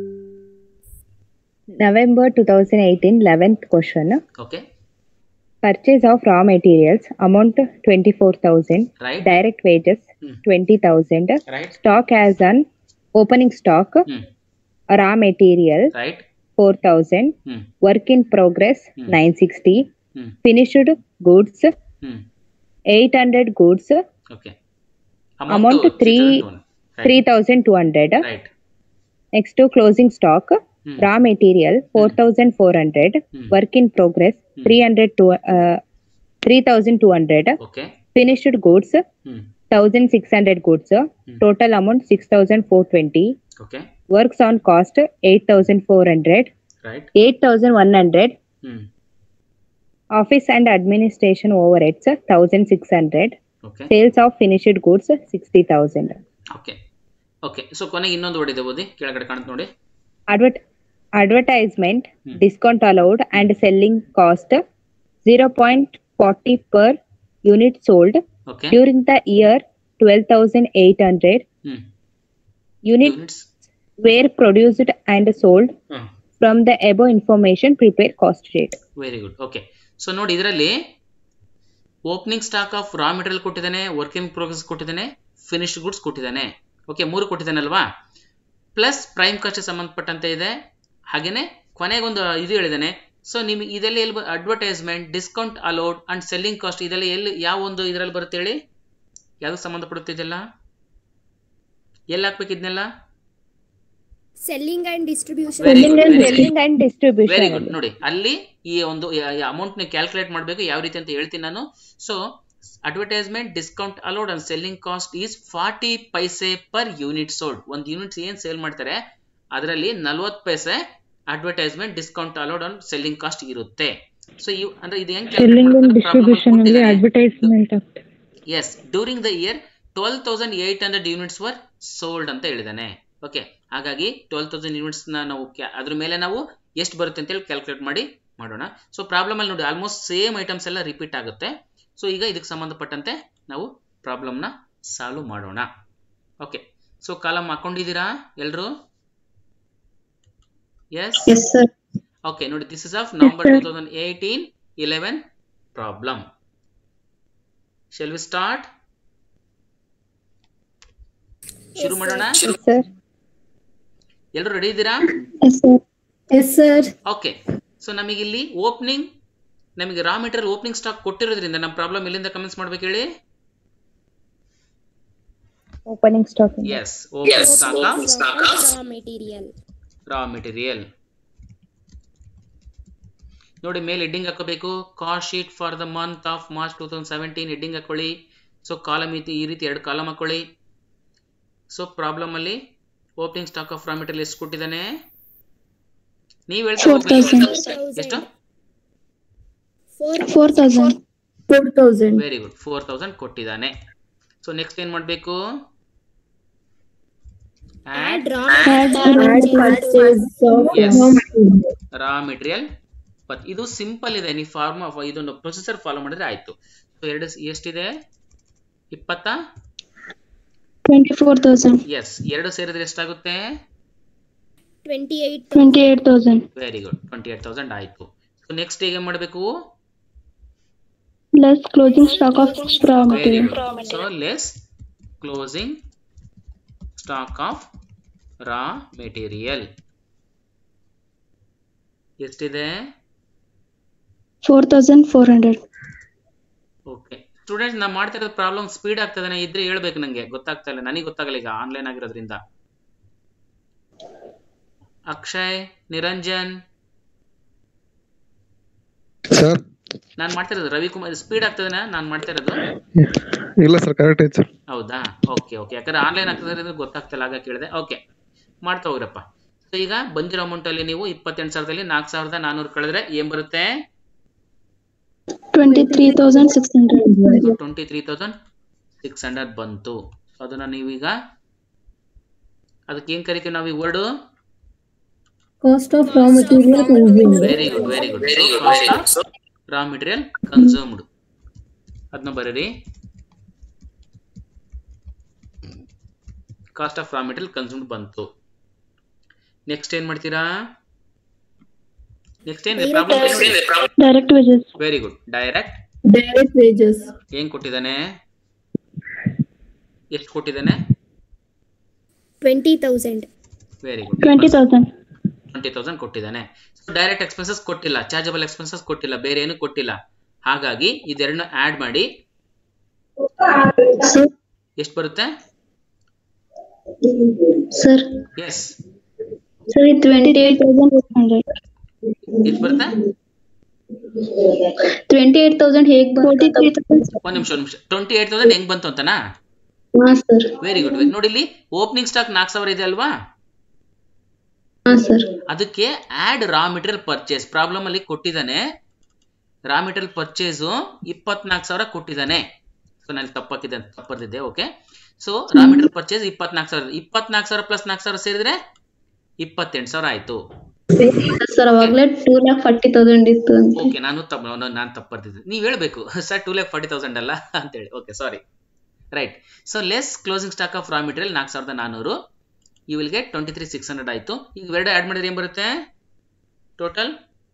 November twenty eighteen eleventh question. Okay. Purchase of raw materials amount twenty-four thousand. Right. Direct wages Hmm. twenty thousand. Right. Stock as an opening stock. Hmm. Raw material Right. four thousand. Hmm. Work in progress Hmm. nine sixty. Hmm. Finished goods Hmm. eight hundred goods. Okay. Amount to three Right. three thousand two hundred. Right. Next to closing stock. Hmm. Raw material four thousand four hundred. Hmm. Work in progress Hmm. three hundred to uh, three thousand two hundred. Okay. Finished goods Hmm. one thousand six hundred goods. Hmm. Total amount six thousand four hundred twenty. Okay. Works on cost eight thousand four hundred. Right. eight thousand one hundred. Hmm. Office and administration overheads one thousand six hundred. Okay. Sales of finished goods sixty thousand. Okay. Okay. So ಕೊನೆಗೆ ಇನ್ನೊಂದು ಓದಿದೆ ಓದಿ ಕೆಳಗಡೆ ಕಾಣುತ್ತೆ ನೋಡಿ. Advert advertisement Hmm. discount allowed and selling cost zero point four zero per unit sold Okay. during the year twelve thousand eight hundred. Hmm. Units Units. were produced and sold Hmm. from the above information prepare cost sheet. Very good. Okay so ನೋಡಿ ಇದರಲ್ಲಿ opening stock of raw material ಕೊಟ್ಟಿದ್ದಾನೆ, working progress ಕೊಟ್ಟಿದ್ದಾನೆ, finished goods ಕೊಟ್ಟಿದ್ದಾನೆ. Okay ಮೂರು ಕೊಟ್ಟಿದ್ದಾನಲ್ವಾ? Plus prime cost ಸಂಬಂಧಪಟ್ಟಂತೆ ಇದೆ. ಹಾಗೇನೆ ಕೊನೆಗೊಂದು ಇದು ಹೇಳಿದ್ದಾನೆ. ಸೊ ನಿಮಗೆ ಇದೆಲ್ಲ ಎಲ್ಲಿ advertisement discount allowed and selling cost ಇದೆಲ್ಲ ಎಲ್ಲಿ ಯಾವ ಒಂದು ಇದರಲ್ಲಿ ಬರುತ್ತೆ ಹೇಳಿ? ಯಾವ್ದಕ್ಕೆ ಸಂಬಂಧಪಡುತ್ತಿದೆಲ್ಲ? ಎಲ್ಲಿ ಹಾಕ್ಬೇಕು ಇದನ್ನೆಲ್ಲ? Selling and distribution. Very Selling good, and very selling and distribution. Very good. ನೋಡಿ ಅಲ್ಲಿ ಈ ಒಂದು ಅಮೌಂಟ್ ನ ಕ್ಯಾಲ್ಕುಲೇಟ್ ಮಾಡಬೇಕು ಯಾವ ರೀತಿ ಅಂತ ಹೇಳ್ತೀನಿ ನಾನು. So advertisement discount allowed and selling cost is forty paise per unit sold. ಒಂದು ಯೂನಿಟ್ಸ್ ಏನ್ ಸೇಲ್ ಮಾಡ್ತಾರೆ ಅದರಲ್ಲಿ ನಲ್ವತ್ತು paise advertisement discount allowed and selling cost ಇರುತ್ತೆ. ಸೊ ಅಂದ್ರೆ ಇದು ಹೆಂಗ್ Selling and distribution ಅಲ್ಲಿ advertisement ಆಗ್ತದೆ. Yes during the year twelve thousand eight hundred units were sold ಅಂತ ಹೇಳಿದಾನೆ. ಓಕೆ ಹಾಗಾಗಿ ಟ್ವೆಲ್ವ್ ತೌಸಂಡ್ ಯೂನಿಟ್ಸ್ ನಾವು ಅದ್ರ ಮೇಲೆ ನಾವು ಎಷ್ಟು ಬರುತ್ತೆ ಅಂತೇಳಿ ಕ್ಯಾಲ್ಕುಲೇಟ್ ಮಾಡಿ ಮಾಡೋಣ. ಸೊ ಪ್ರಾಬ್ಲಮ್ ಅಲ್ಲಿ ನೋಡಿ ಆಲ್ಮೋಸ್ಟ್ ಸೇಮ್ ಐಟಮ್ಸ್ ಎಲ್ಲ ರಿಪೀಟ್ ಆಗುತ್ತೆ. ಸೊ ಈಗ ಇದಕ್ಕೆ ಸಂಬಂಧಪಟ್ಟಂತೆ ನಾವು ಪ್ರಾಬ್ಲಮ್ನ ಸಾಲ್ವ್ ಮಾಡೋಣ. ಓಕೆ ಸೊ ಕಾಲಮ್ ಹಾಕೊಂಡಿದ್ದೀರಾ ಎಲ್ರು? Yes Yes sir. ಓಕೆ ನೋಡಿ this is of November two thousand eighteen eleven problem. Shall we start? ಶುರು ಮಾಡೋಣ. Yes, sir. ಎಲ್ಲರೂ ರೆಡಿ ಇದ್ದೀರಾ? Yes sir. Yes sir. Okay so ನಮಗೆ ಇಲ್ಲಿ ಓಪನಿಂಗ್ ನಮಗೆ ರಾ ಮೆಟೀರಿಯಲ್ ಓಪನಿಂಗ್ ಸ್ಟಾಕ್ ಕೊಟ್ಟಿರೋದ್ರಿಂದ ನಮ್ಮ ಪ್ರಾಬ್ಲಮ್ ಎಲ್ಲಿಂದ ಕಮೆನ್ಸ್ ಮಾಡ್ಬೇಕು ಹೇಳಿ? Opening stock. Yes, opening stock of raw material. Raw material. ನೋಡಿ ಮೇಲೆ ಹೆಡ್ಡಿಂಗ್ ಹಾಕೋಬೇಕು. Cost sheet for the month of March two thousand seventeen heading ಹಾಕೊಳ್ಳಿ. ಸೊ ಕಾಲಮ್ ಇತ್ತು ಈ ರೀತಿ ಎರಡು ಕಾಲಮ್ ಹಾಕೊಳ್ಳಿ. ಸೊ ಪ್ರಾಬ್ಲಮ್ ಅಲ್ಲಿ opening stock of raw material ಎಷ್ಟು ಕೊಟ್ಟಿದ್ದಾನೆ ನೀವು ಹೇಳ್ತಾ ಎಷ್ಟು? Four thousand four thousand very good, four thousand ಕೊಟ್ಟಿದ್ದಾನೆ. ಸೊ ನೆಕ್ಸ್ಟ್ ಏನ್ ಮಾಡಬೇಕು? Add raw material. ಇದು ಸಿಂಪಲ್ ಇದೆ, ನೀವು ಫಾರ್ಮ್ ಇದೊಂದು ಪ್ರೊಸೆಸರ್ ಫಾಲೋ ಮಾಡಿದ್ರೆ ಆಯ್ತು. ಸೊ ಎರಡು ಎಷ್ಟಿದೆ? ಇಪ್ಪತ್ತ ಟ್ವೆಂಟಿ ಫೋರ್ ತೌಸಂಡ್. ಎಸ್, ಎರಡು ಸೇರಿದ್ರೆ ಎಷ್ಟಾಗುತ್ತೆ? Twenty eight twenty eight thousand. Very good, twenty eight thousand ಆಯ್ತು. ಸೊ ನೆಕ್ಸ್ಟ್ ಈಗ ಏನ್ ಮಾಡಬೇಕು? Less closing stock of raw very material. Good. So less closing stock of raw material ಎಷ್ಟಿದೆ? Four thousand four hundred. Okay students, ನಾ ಮಾಡ್ತಾ ಇರೋದು problem speed ಆಗ್ತದೆ ಇದ್ರೆ ಹೇಳ್ಬೇಕು, ನಂಗೆ ಗೊತ್ತಾಗ್ತಾ ಇಲ್ಲ, ನನಗೆ ಗೊತ್ತಾಗಲ್ಲ ಈಗ ಆನ್ಲೈನ್ ಆಗಿರೋದ್ರಿಂದ. ಅಕ್ಷಯ್, ನಿರಂಜನ್, ಸರ್ ನಾನ್ ಮಾಡ್ತಾ ಇರೋದು ರವಿಕುಮಾರ್ ಸ್ಪೀಡ್ ಆಗ್ತದನಾ ನಾನು ಮಾಡ್ತಾ ಇರೋದು? ಇಲ್ಲ ಸರ್, ಕರೆಕ್ಟ್ ಐತೆ ಸರ್. ಹೌದಾ? ಓಕೆ ಓಕೆ ಯಾಕಂದ್ರೆ ಆನ್ಲೈನ್ ಆಗ್ತದೆ ಗೊತ್ತಾಗ್ತಿಲ್ಲ, ಆಗ ಕೇಳಿದೆ. ಓಕೆ ಮಾಡ್ತಾ ಹೋಗ್ರಪ್ಪ. ಸೊ ಈಗ ಬಂದಿರೋ ಅಮೌಂಟ್ ಅಲ್ಲಿ ನೀವು ಇಪ್ಪತ್ತೆಂಟು ಸಾವಿರದಲ್ಲಿ ನಾಲ್ಕು ಸಾವಿರದ ನಾನೂರು ಕಳೆದ್ರೆ ಏನ್ ಬರುತ್ತೆ? Twenty three thousand six hundred. Twenty three thousand six hundred ಬಂತು. ಅದನ್ನ ನೀವೀಗ ಅದಕ್ಕೆ ಏನ್ ಕರಿತೀವಿ ನಾವು ಈ word? Cost of raw material. Very good very good. Cost of raw material consumed ಅದನ್ನ ಬರೀರಿ. Cost of raw material consumed ಬಂತು. ನೆಕ್ಸ್ಟ್ ಏನ್ ಮಾಡ್ತೀರಾ? ನೆಕ್ಸ್ಟ್ ಏನ್ problem? Direct wages. Very good, direct direct wages. ಏನ್ ಕೊಟ್ಟಿದ್ದಾನೆ? ಎಷ್ಟು ಕೊಟ್ಟಿದ್ದಾನೆ? Twenty thousand. Very good, twenty thousand. Twenty thousand ಕೊಟ್ಟಿದ್ದಾನೆ. ಡೈರೆಕ್ಟ್ ಎಕ್ಸ್ಪೆನ್ಸಸ್ ಕೊಟ್ಟಿಲ್ಲ, ಚಾರ್ಜಬಲ್ ಎಕ್ಸ್ಪೆನ್ಸಸ್ ಕೊಟ್ಟಿಲ್ಲ, ಬೇರೆ ಏನು ಕೊಟ್ಟಿಲ್ಲ. ಹಾಗಾಗಿ ಇದೆರಡನ್ನ ಆಡ್ ಮಾಡಿ ಎಷ್ಟು ಬರುತ್ತೆ? Sir yes sir twenty eight thousand eight hundred. ಎಷ್ಟು ಬರುತ್ತೆ? ಟ್ವೆಂಟಿ ಏಟ್ ತೌಸಂಡ್ ಹೇಗೆ ಬಂತು? ಒಂದ್ ನಿಮಿಷ ಒಂದ್ ನಿಮಿಷ ಟ್ವೆಂಟಿ ಏಟ್ ತೌಸಂಡ್ ಹೆಂಗ್ ಬಂತು ಅಂತನಾ? ಹಾ ಸರ್. Very good. ನೋಡಿ ಇಲ್ಲಿ ಓಪನಿಂಗ್ ಸ್ಟಾಕ್ ನಾಲ್ಕು ಸಾವಿರ ಇದೆ ಅಲ್ವಾ? ಹಾ ಸರ್. ಅದಕ್ಕೆ add raw material purchase problem ಅಲ್ಲಿ ಕೊಟ್ಟಿದ್ದಾನೆ. ರಾ ಮೆಟೀರಿಯಲ್ ಪರ್ಚೇಸು ಇಪ್ಪತ್ನಾಲ್ಕು ಸಾವಿರ ಕೊಟ್ಟಿದ್ದಾನೆ. ಸೊ ನಾನು ತಪ್ಪಾಕಿದ್ದೆ ತಪ್ಪರ್ದಿದ್ದೆ. Okay, so raw material purchase ಇಪ್ಪತ್ನಾಲ್ಕು ಸಾವಿರ ಇಪ್ಪತ್ನಾಲ್ಕು ಸಾವಿರ ಪ್ಲಸ್ ನಾಲ್ಕು ಸಾವಿರ ಸೇರಿದ್ರೆ ಇಪ್ಪತ್ತೆಂಟು ಸಾವಿರ ಆಯ್ತು. ಸರ್ ಅವಾಗಲೇ ಟೂ ಲ್ಯಾಕ್ ಫಾರ್ಟಿ ತೌಸಂಡ್ ಇತ್ತು. ಓಕೆ, ನಾನು ತಪ್ಪ ನಾನು ತಪ್ಪರ್ದಿದ್ದೆ. ನೀವು ಹೇಳ್ಬೇಕು sir two lakh forty thousand ಅಲ್ಲ ಅಂತೇಳಿ. Okay sorry, right. So less closing stock of raw material ನಾಲ್ಕು ಸಾವಿರದ ನಾನೂರು, you will get twenty three six hundred ಆಯ್ತು. ಈಗ ಎರಡು ಆಡ್ ಮಾಡಿದ್ರೆ ಏನ್ ಬರುತ್ತೆ ಟೋಟಲ್?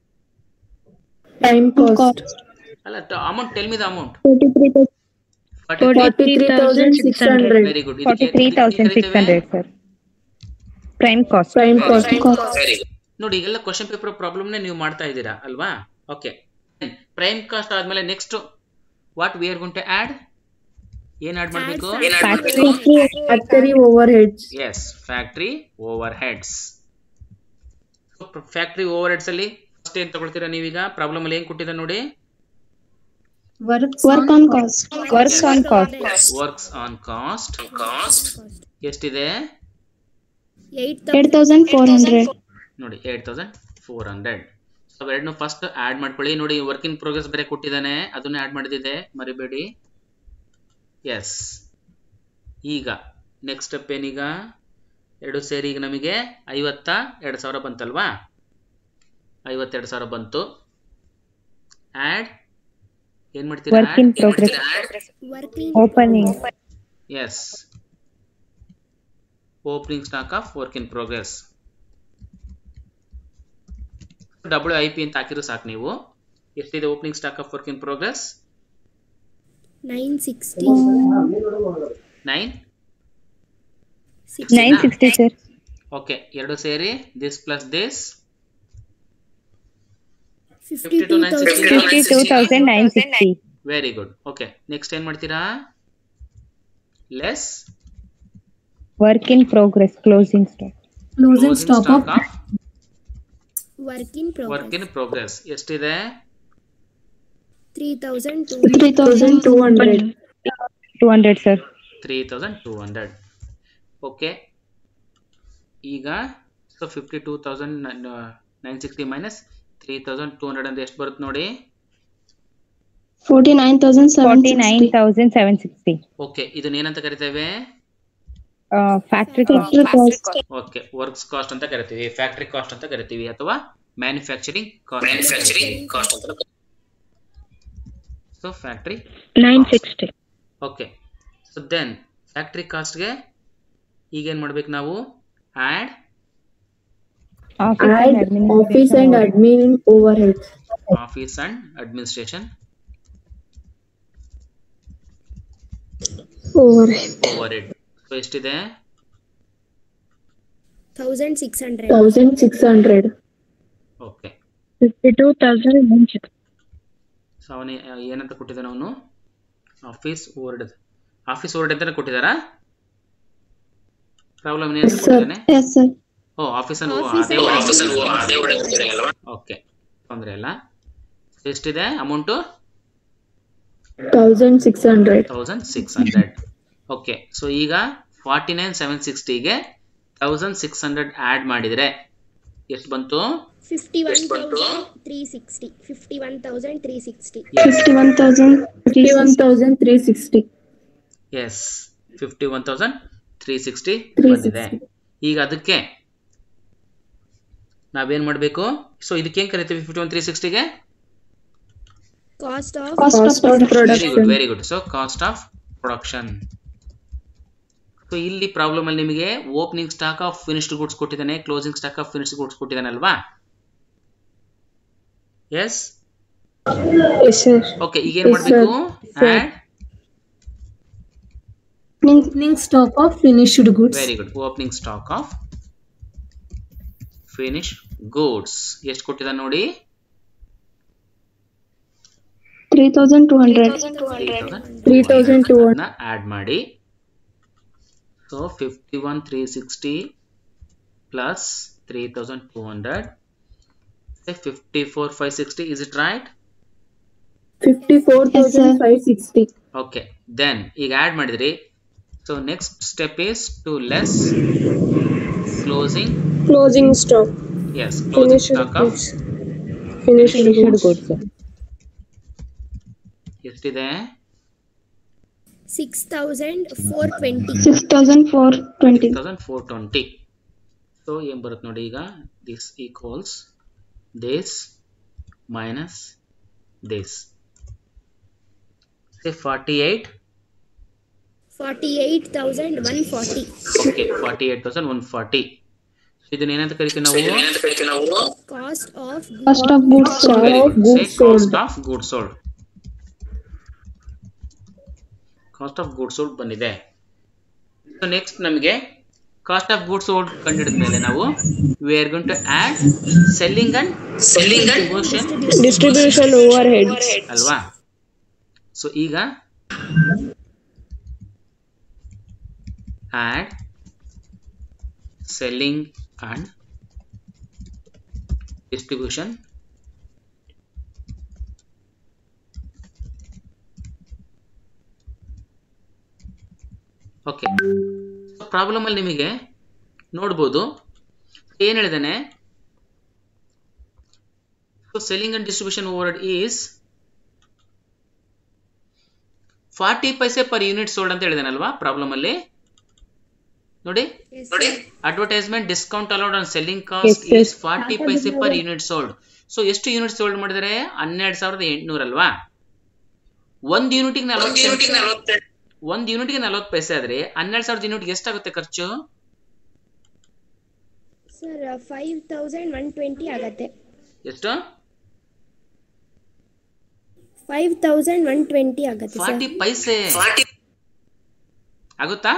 ಟೈಮ್ ಕಾಸ್ಟ್ ಅಲ್ಲ amount, tell me the amount. Forty three thousand six hundred. Very good. Forty three thousand six hundred sir. Prime cost. Prime cost. ನೋಡಿ ಈಗೆಲ್ಲ ಕ್ವಶನ್ ಪೇಪರ್ ಪ್ರಾಬ್ಲಮ್ನೇ ನೀವು ಮಾಡ್ತಾ ಇದ್ದೀರಾ ಅಲ್ವಾ? ಓಕೆ, ಪ್ರೈಮ್ ಕಾಸ್ಟ್ ಆದ್ಮೇಲೆ next what we are going to add? ಏನ್ add ಮಾಡಬೇಕು? Factory overheads. Yes, factory overheads. Factory overheads ಅಲ್ಲಿ ಫಸ್ಟ್ ಏನ್ ತಗೊಳ್ತೀರಾ ನೀವೀಗ? ಪ್ರಾಬ್ಲಮ್ ಅಲ್ಲಿ ಏನ್ ಕೊಟ್ಟಿದೆ ನೋಡಿ? Work on cost. Works on cost. Works on cost. Cost ಎಷ್ಟಿದೆ? Eight thousand four hundred. ನೋಡಿ eight thousand four hundred. So ಎರಡನ್ನು ಫಸ್ಟ್ ಆಡ್ ಮಾಡ್ಕೊಳ್ಳಿ. ನೋಡಿ ವರ್ಕ್ ಇನ್ ಪ್ರೋಗ್ರೆಸ್ ಬೇರೆ ಕೊಟ್ಟಿದ್ದಾನೆ, ಅದನ್ನೇ ಆಡ್ ಮಾಡಿದಿದೆ, ಮರಿಬೇಡಿ. ಎಸ್, ಈಗ ನೆಕ್ಸ್ಟ್ ಸ್ಟೆಪ್ ಏನೀಗ? ಎರಡು ಸೇರಿ ಈಗ ನಮಗೆ ಐವತ್ತ ಎರಡು ಸಾವಿರ ಬಂತಲ್ವಾ? ಐವತ್ತೆರಡು ಸಾವಿರ ಬಂತು. ಆಡ್ ಏನ್ ಮಾಡ್ತೀರಾ? Work in progress. Opening. Yes, opening stock of work in progress. W I P ಅಂತ ಹಾಕಿದ್ರು ಸಾಕು ನೀವು. ಎಷ್ಟಿದೆ opening stock of work in progress? Nine sixty. Nine nine sixty sir. Okay, ಎರಡು ಸೇರಿ this plus this fifty two fifty two thousand nine sixty. Very good. Okay, next ಏನ್ ಮಾಡ್ತೀರಾ? Less work in progress closing stock Closing stock of of work in work in progress ಎಷ್ಟಿದೆ? Three thousand two three thousand two hundred. Two hundred sir. Three thousand two hundred. Okay, ಈಗ so fifty two thousand nine sixty minus three thousand two hundred ಅಂದ್ರೆ ಎಷ್ಟು ಬರುತ್ತೆ ನೋಡಿ? Forty-nine thousand seven forty nine sixty. Thousand seven sixty. Okay, ಇದನ್ನ ಏನಂತ ಕರಿತೇವೆ? Factory Factory cost. Okay, works cost ಅಂತ ಕರಿತೀವಿ, ಫ್ಯಾಕ್ಟರಿ ಕಾಸ್ಟ್ ಅಂತ ಕರಿತೀವಿ, ಅಥವಾ manufacturing cost. So factory nine sixty. Okay, so then factory ಕಾಸ್ಟ್ಗೆ ಈಗ ಏನು ಮಾಡ್ಬೇಕು ನಾವು? Add Add office and admin overheads. Office and administration Overhead. Overhead. So ಎಷ್ಟಿದೆ? Thousand six hundred. Thousand six hundred. Okay, fifty two thousand nine sixty. So ಅವನು ಏನಂತ ಕೊಟ್ಟಿದ್ದಾನೆ ಅವನು? ಆಫೀಸ್ ಓವರ್ಡ್ ಆಫೀಸ್ ಓವರ್ಡ್ ಅಂತಾನೆ ಕೊಟ್ಟಿದ್ದಾರಾ? ಪ್ರಾಬ್ಲಮ್ ಏನಂತ ಕೊಟ್ಟಿದ್ದಾನೆ? Yes, sir. ಓ, office ಅನ್ನು ಓಕೆ, ತೊಂದರೆ ಇಲ್ಲ. ಎಷ್ಟಿದೆ amount? Thousand six hundred. Thousand six hundred. Okay, so ಈಗ ಫಾರ್ಟಿ ನೈನ್ ಸೆವೆನ್ ಸಿಕ್ಸ್ಟಿಗೆ ತೌಸಂಡ್ ಸಿಕ್ಸ್ ಹಂಡ್ರೆಡ್ ಆ್ಯಡ್ ಮಾಡಿದರೆ ಎಷ್ಟು ಬಂತು? Fifty one thousand three sixty. Fifty one thousand three sixty. Fifty-one thousand. Fifty-one thousand three sixty. Yes, fifty one thousand three sixty Three ಬಂದಿದೆ. ಈಗ ಅದಕ್ಕೆ ನಾವೇನ್ ಮಾಡಬೇಕು? ಸೊ ಇದಕ್ಕೆ ಏನ್ ಕರಿತೀವಿ? ಫಿಫ್ಟಿ ಒನ್ ತ್ರೀ ಸಿಕ್ಸ್ಟಿಗೆ cost of Cost of very good, production. Very good. So cost of production. So ಇಲ್ಲಿ ಪ್ರಾಬ್ಲಮ್ ಅಲ್ಲಿ ನಿಮಗೆ opening stock of finished goods ಕೊಟ್ಟಿದ್ದಾನೆ, closing stock of finished goods ಕೊಟ್ಟಿದ್ದಾನೆ ಅಲ್ವಾ? ಎಸ್. Yes, sir. ಓಕೆ, ಈಗ ಏನ್ ಮಾಡಬೇಕು? Add Opening stock of finished goods. Very good. Opening stock of finish goods ಎಷ್ಟು ಕೊಟ್ಟಿದ್ದಾನೆ ನೋಡಿ? Three thousand two hundred. Three thousand two hundred. Add ಮಾಡಿ. So fifty one three sixty plus three thousand two hundred fifty four five sixty. Is it right? Fifty-four thousand five sixty. Okay, then ಈಗ add ಮಾಡಿದ್ರಿ. So next step is to less closing. Closing stock. Yes, closing stock of Finished goods. Goods. ಎಷ್ಟಿದೆ? Six thousand four twenty. Six thousand four twenty. Thousand four twenty. So ಏನ್ ಬರುತ್ತೆ ನೋಡಿ ಈಗ? This equals this minus this. Forty eight forty eight thousand one forty. Okay, forty eight thousand one forty. ಇದನ್ನ ಏನಂತ ಕರಿತೀವಿ ನಾವು? Cost of Cost of goods sold. Goods cost sold. Of good sold. Cost of good sold ಬಂದಿದೆ. So next ನಮಗೆ cost of good sold ಕಂಡಿಡಿದ ಮೇಲೆ ನಾವು we are going to add selling and selling and Distribution overheads. ಅಲ್ವಾ? So ಈಗ add selling and distribution okay. Problem ಅಲ್ಲಿ ನಿಮಗೆ ನೋಡ್ಬೋದು ಏನ್ ಹೇಳಿದಾನೆ? So selling and distribution overhead is forty paise per unit sold ಅಂತ ಹೇಳಿದಾನಲ್ವಾ ಪ್ರಾಬ್ಲಮ್ ಅಲ್ಲಿ? ನೋಡಿ, advertisement discount allowed on selling cost is forty paise per unit sold. So ಎಷ್ಟು ಯೂನಿಟ್ ಸೋಲ್ಡ್ ಮಾಡಿದರೆ? ಹನ್ನೆರಡು ಸಾವಿರದ ಎಂಟುನೂರ ಅಲ್ವಾ? ಒಂದ್ ಯೂನಿಟ್ಗೆ ನಲವತ್ತು ಒಂದ್ ಯೂನಿಟ್ಗೆ ನಲವತ್ತು ಪೈಸೆ ಆದ್ರೆ ಹನ್ನೆರಡು ಸಾವಿರದ ಯೂನಿಟ್ಗೆ ಎಷ್ಟಾಗುತ್ತೆ ಖರ್ಚು? Sir five thousand one twenty ಆಗತ್ತೆ. ಎಷ್ಟು? ಫೈವ್ ತೌಸಂಡ್ ಒನ್ ಟ್ವೆಂಟಿ ಆಗತ್ತೆ ಸರ್. ಫಾರ್ಟಿ ಪೈಸೆ ಆಗುತ್ತಾ?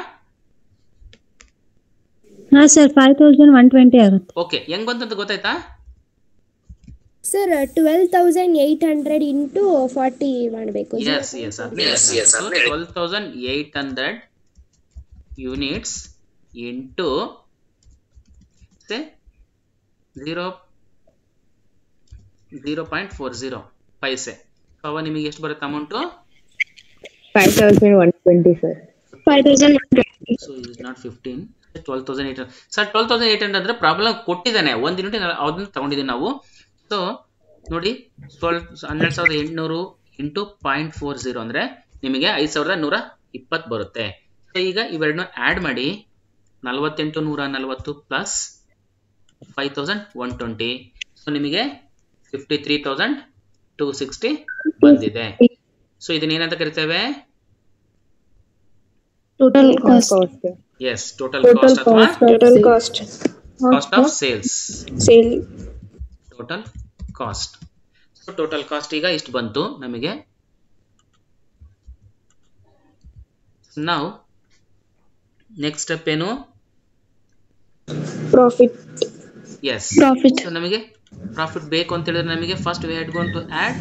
ಹಾ sir, five thousand one twenty ಆಗುತ್ತೆ. ಓಕೆ, ಹೆಂಗ್ ಬಂತಂತ ಗೊತ್ತಾಯ್ತಾ? Sir twelve thousand eight hundred into forty ಮಾಡಬೇಕು. Yes yes twelve thousand eight hundred units into say zero zero point four zero paise. ಅವಾಗ ನಿಮಗೆ ಎಷ್ಟು ಬರುತ್ತೆ amount? Five thousand one twenty sir. Five thousand. So is not fifteen, twelve thousand eight hundred sir. Twelve thousand eight hundred ಅಂದ್ರೆ problem ಕೊಟ್ಟಿದ್ದಾನೆ, ಒಂದು unit ಅದನ್ನ ತಗೊಂಡಿದ್ದೀವಿ ನಾವು. ಸೊ ನೋಡಿ, ಟ್ವೆಲ್ ಹನ್ನೆರಡು ಸಾವಿರದ ಎಂಟುನೂರು ಇಂಟು ಪಾಯಿಂಟ್ ಫೋರ್ ಝೀರೋ ಅಂದರೆ ನಿಮಗೆ ಐದು ಸಾವಿರದ ನೂರ ಇಪ್ಪತ್ತು ಬರುತ್ತೆ. ಸೊ ಈಗ ಇವೆರಡನ್ನೂ ಆ್ಯಡ್ ಮಾಡಿ, ನಲವತ್ತೆಂಟು ನೂರ ನಲವತ್ತು plus five thousand one twenty, so ನಿಮಗೆ fifty three thousand two sixty ಬಂದಿದೆ. ಸೊ ಇದನ್ನೇನಂತ ಕರಿತೇವೆ? Total cost. Yes, total cost ಅಥವಾ Total cost. Cost of sales. Sale. Total cost. So total cost ಈಗ ಇಷ್ಟು ಬಂತು ನಮಗೆ. ನಾವು ನೆಕ್ಸ್ಟ್ ಸ್ಟೆಪ್ ಏನು? Profit. Yes, Profit. ಸೊ ನಮಗೆ ಪ್ರಾಫಿಟ್ ಬೇಕು ಅಂತ ಹೇಳಿದ್ರೆ ನಮಗೆ first we had gone to add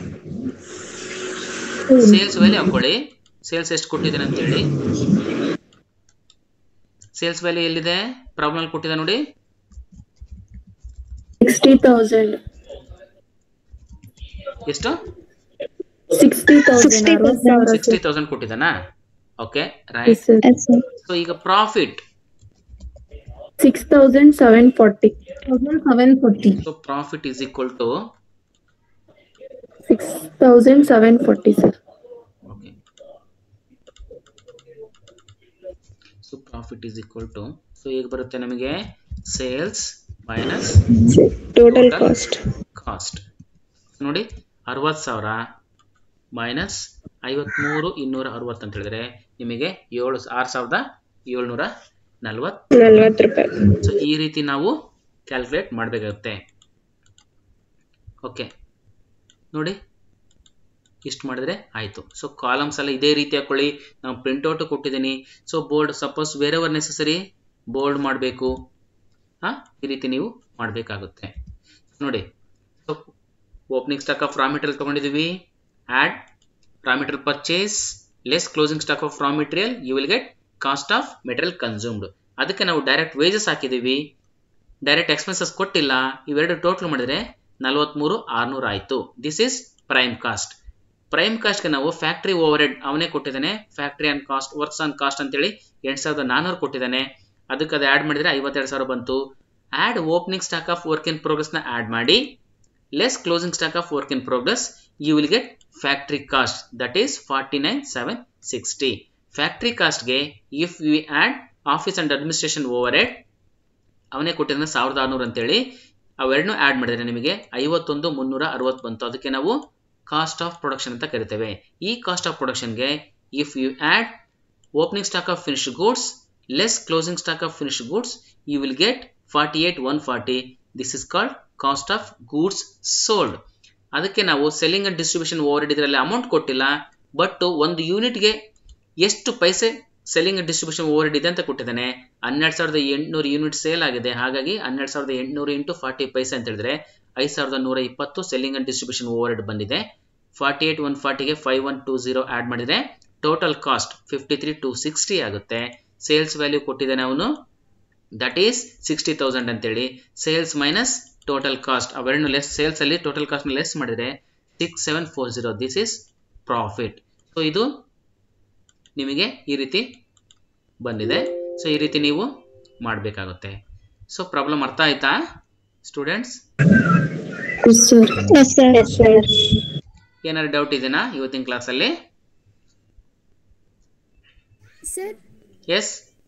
sales value ಹಾಕೊಳ್ಳಿ. ಸೇಲ್ಸ್ ಎಷ್ಟು ಕೊಟ್ಟಿದ್ದೇನೆ ಅಂತ ಹೇಳಿ. ಸೇಲ್ಸ್ ವ್ಯಾಲ್ಯೂ ಎಲ್ಲಿದೆ? ಪ್ರಾಬ್ಲಮ್ ಕೊಟ್ಟಿದೆ ನೋಡಿ, Sixty thousand. ಎಷ್ಟು? Sixty thousand. ಸಿಕ್ಸ್ಟಿ ತೌಸಂಡ್ ಕೊಟ್ಟಿದ್ದಾನಾ? Okay, right. Yes, sir. Yes, sir. So ಈಗ profit, Six thousand seven forty. Thousand seven forty. So profit is equal to, Six thousand seven forty, sir. Okay, so profit is equal to, so ಈಗ ಬರುತ್ತೆ ನಮಗೆ sales minus Total cost. Cost. ನೋಡಿ, ಅರವತ್ತು ಸಾವಿರ minus ಐವತ್ಮೂರು ಇನ್ನೂರ ಅರವತ್ತು ಅಂತ ಹೇಳಿದ್ರೆ ನಿಮಗೆ ಏಳು ಆರು ಸಾವಿರದ ಏಳ್ನೂರ ನಲ್ವತ್ತು ನಲ್ವತ್ತು ರೂಪಾಯಿ. ಸೊ ಈ ರೀತಿ ನಾವು ಕ್ಯಾಲ್ಕುಲೇಟ್ ಮಾಡಬೇಕಾಗುತ್ತೆ. ಓಕೆ, ನೋಡಿ ಇಷ್ಟು ಮಾಡಿದ್ರೆ ಆಯಿತು. ಸೊ ಕಾಲಮ್ಸ್ ಎಲ್ಲ ಇದೇ ರೀತಿ ಹಾಕೊಳ್ಳಿ. ನಾವು ಪ್ರಿಂಟ್ಔಟ್ ಕೊಟ್ಟಿದ್ದೀನಿ. So board suppose wherever necessary board ಮಾಡಬೇಕು, ಹಾಂ, ಈ ರೀತಿ ನೀವು ಮಾಡಬೇಕಾಗುತ್ತೆ. ನೋಡಿ, so opening stock of raw material ತೊಗೊಂಡಿದ್ದೀವಿ. Add raw material purchase less closing stock of raw material, you will get cost of material consumed. ಅದಕ್ಕೆ ನಾವು ಡೈರೆಕ್ಟ್ ವೇಜಸ್ ಹಾಕಿದ್ದೀವಿ, ಡೈರೆಕ್ಟ್ ಎಕ್ಸ್ಪೆನ್ಸಸ್ ಕೊಟ್ಟಿಲ್ಲ. ಇವೆರಡು ಟೋಟಲ್ ಮಾಡಿದ್ರೆ ನಲವತ್ತ್ಮೂರು ಆರುನೂರು ಆಯಿತು. This is prime cost. Prime ಕಾಸ್ಟ್ಗೆ ನಾವು ಫ್ಯಾಕ್ಟ್ರಿ ಓವರ್ ಹೆಡ್ ಅವನೇ ಕೊಟ್ಟಿದ್ದಾನೆ. Factory on cost, works on cost ಅಂತೇಳಿ ಎಂಟು ಸಾವಿರದ ನಾನ್ನೂರು ಕೊಟ್ಟಿದ್ದಾನೆ. ಅದಕ್ಕೆ ಅದು ಆ್ಯಡ್ ಮಾಡಿದರೆ ಐವತ್ತೆರಡು ಸಾವಿರ ಬಂತು. Add opening stock of work in ಪ್ರೋಗ್ರೆಸ್ನ ಆ್ಯಡ್ ಮಾಡಿ less closing stock of work in progress, you will get factory cost, that is forty nine seven sixty. Factory ಕಾಸ್ಟ್ಗೆ if we add office and administration overhead ಅವನೇ ಕೊಟ್ಟಿದ್ದಾನೆ ಸಾವಿರದ ಆರುನೂರು ಅಂತೇಳಿ, ಅವೆರಡನ್ನೂ add ಮಾಡಿದರೆ ನಿಮಗೆ ಐವತ್ತೊಂದು ಮುನ್ನೂರ ಅರವತ್ತು ಬಂತು. ಅದಕ್ಕೆ ನಾವು ಕಾಸ್ಟ್ ಆಫ್ ಪ್ರೊಡಕ್ಷನ್ ಅಂತ ಕರಿತೇವೆ. ಈ ಕಾಸ್ಟ್ ಆಫ್ ಪ್ರೊಡಕ್ಷನ್ಗೆ if you add opening stock of finished goods less closing stock of finished goods, you will get forty eight one forty. This is called cost of goods sold. ಅದಕ್ಕೆ ನಾವು selling and distribution overhead ಇದರಲ್ಲಿ amount ಕೊಟ್ಟಿಲ್ಲ, but ಒಂದು ಯೂನಿಟ್ಗೆ ಎಷ್ಟು paise selling and distribution overhead ಇದೆ ಅಂತ ಕೊಟ್ಟಿದ್ದಾನೆ. ಹನ್ನೆರಡು ಸಾವಿರದ ಎಂಟುನೂರು ಯೂನಿಟ್ ಸೇಲ್ ಆಗಿದೆ. ಹಾಗಾಗಿ ಹನ್ನೆರಡು ಸಾವಿರದ ಎಂಟುನೂರು ಇಂಟು ಫಾರ್ಟಿ ಪೈಸೆ ಅಂತ ಹೇಳಿದ್ರೆ ಐದು ಸಾವಿರದ ನೂರ ಇಪ್ಪತ್ತು selling and distribution overhead ಬಂದಿದೆ. ಫಾರ್ಟಿ ಏಟ್ ಒನ್ ಫಾರ್ಟಿಗೆ five one two zero add ಮಾಡಿದರೆ total cost fifty three two sixty ಆಗುತ್ತೆ. ಸೇಲ್ಸ್ ವ್ಯಾಲ್ಯೂ ಕೊಟ್ಟಿದ್ದಾನೆ ಅವನು, ದಟ್ ಈಸ್ ಸಿಕ್ಸ್ಟಿ ತೌಸಂಡ್ ಅಂತೇಳಿ. ಸೇಲ್ಸ್ ಮೈನಸ್ ಟೋಟಲ್ ಕಾಸ್ಟ್, ಅವೆರಡನ್ನು ಲೆಸ್, ಸೇಲ್ಸಲ್ಲಿ ಟೋಟಲ್ ಕಾಸ್ಟ್ನ ಲೆಸ್ ಮಾಡಿದರೆ six seven four zero. This is profit. So ಇದು ನಿಮಗೆ ಈ ರೀತಿ ಬಂದಿದೆ. ಸೊ ಈ ರೀತಿ ನೀವು ಮಾಡಬೇಕಾಗುತ್ತೆ. ಸೊ ಪ್ರಾಬ್ಲಮ್ ಅರ್ಥ ಆಯ್ತಾ students? Yes, sir. Yes, sir. Yes, sir. ಏನಾದ್ರು ಡೌಟ್ ಇದೆನಾ ಇವತ್ತಿನ ಕ್ಲಾಸಲ್ಲಿ? ಸರ್ ಎಸ್,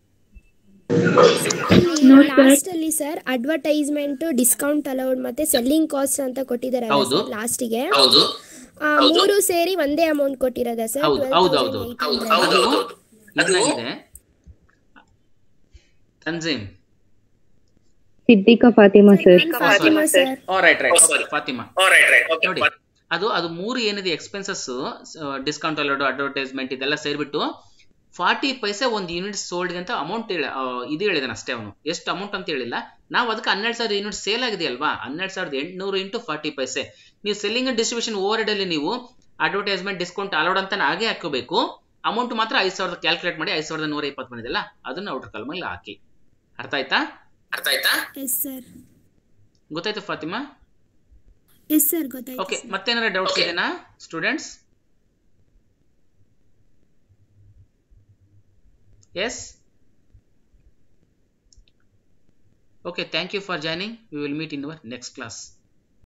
ಲಾಸ್ಟ್ ಅಲ್ಲಿ ಸರ್ ಅಡ್ವರ್ಟೈಸ್ಮೆಂಟ್, ಡಿಸ್ಕೌಂಟ್ ಅಲೌಡ್ ಮತ್ತೆ ಸೆಲ್ಲಿಂಗ್ ಕಾಸ್ಟ್ ಅಂತ ಕೊಟ್ಟಿದ್ದಾರೆ ಹೌದು. ಲಾಸ್ಟಿಗೆ. ಹೌದು ಮೂರು ಸೇರಿ ಒಂದೇ ಅಮೌಂಟ್ ಕೊಟ್ಟಿರೋದ ಸರ್? ಹೌದು ಹೌದು ಹೌದು ಅದು ಇದಾಗಿದೆ. Tanzeem, Siddiqa Fatima sir. Fatima sir. Right right Fatima. ನೋಡಿ, ಅದು ಅದು ಮೂರು ಏನಿದೆ ಎಕ್ಸ್ಪೆನ್ಸಸ್, ಡಿಸ್ಕೌಂಟ್ ಅಲೌಡ್, ಅಡ್ವರ್ಟೈಸ್ಮೆಂಟ್ ಇದೆಲ್ಲ ಸೇರಿಬಿಟ್ಟು ಫಾರ್ಟಿ ಪೈಸೆ ಒಂದು ಯೂನಿಟ್ ಸೋಲ್ಡ್ಗೆ ಅಂತ ಅಮೌಂಟ್ ಹೇಳ ಇದು ಹೇಳಿದಾನೆ ಅಷ್ಟೇ. ಅವನು ಎಷ್ಟು ಅಮೌಂಟ್ ಅಂತ ಹೇಳಿಲ್ಲ. ನಾವು ಅದಕ್ಕೆ ಹನ್ನೆರಡು ಸಾವಿರ ಯೂನಿಟ್ ಸೇಲ್ ಆಗಿದೆಯಲ್ವಾ, ಹನ್ನೆರಡು ಸಾವಿರದ ಎಂಟುನೂರು ಇಂಟು ಫಾರ್ಟಿ ಪೈಸೆ. ನೀವು selling and distribution overhead ಅಲ್ಲಿ ನೀವು ಅಡ್ವರ್ಟೈಸ್ಮೆಂಟ್, ಡಿಸ್ಕೌಂಟ್ ಅಲೌಡ್ ಅಂತ ಹಾಗೆ ಹಾಕೋಬೇಕು. ಅಮೌಂಟ್ ಮಾತ್ರ ಐದು ಸಾವಿರದ ಕ್ಯಾಲ್ಕುಲೇಟ್ ಮಾಡಿ ಐದು ಸಾವಿರದ ನೂರ ಇಪ್ಪತ್ತು ಬಂದಿದೆಲ್ಲ ಅದನ್ನ ಔಟರ್ ಕಾಲಮಲ್ಲಿ ಹಾಕಿ. ಅರ್ಥ ಆಯ್ತಾ ಅರ್ಥ ಆಯ್ತಾ ಎಸ್ ಸರ್ ಗೊತ್ತಾಯ್ತು ಫಾತಿಮಾ? ಎಸ್ ಸರ್ ಗೊತ್ತಾಯ್ತು. ಓಕೆ, ಮತ್ತೇನಾರ ಡೌಟ್ಸ್ ಇದೆನಾ students? Yes. Okay, thank you for joining. We will meet in our next class.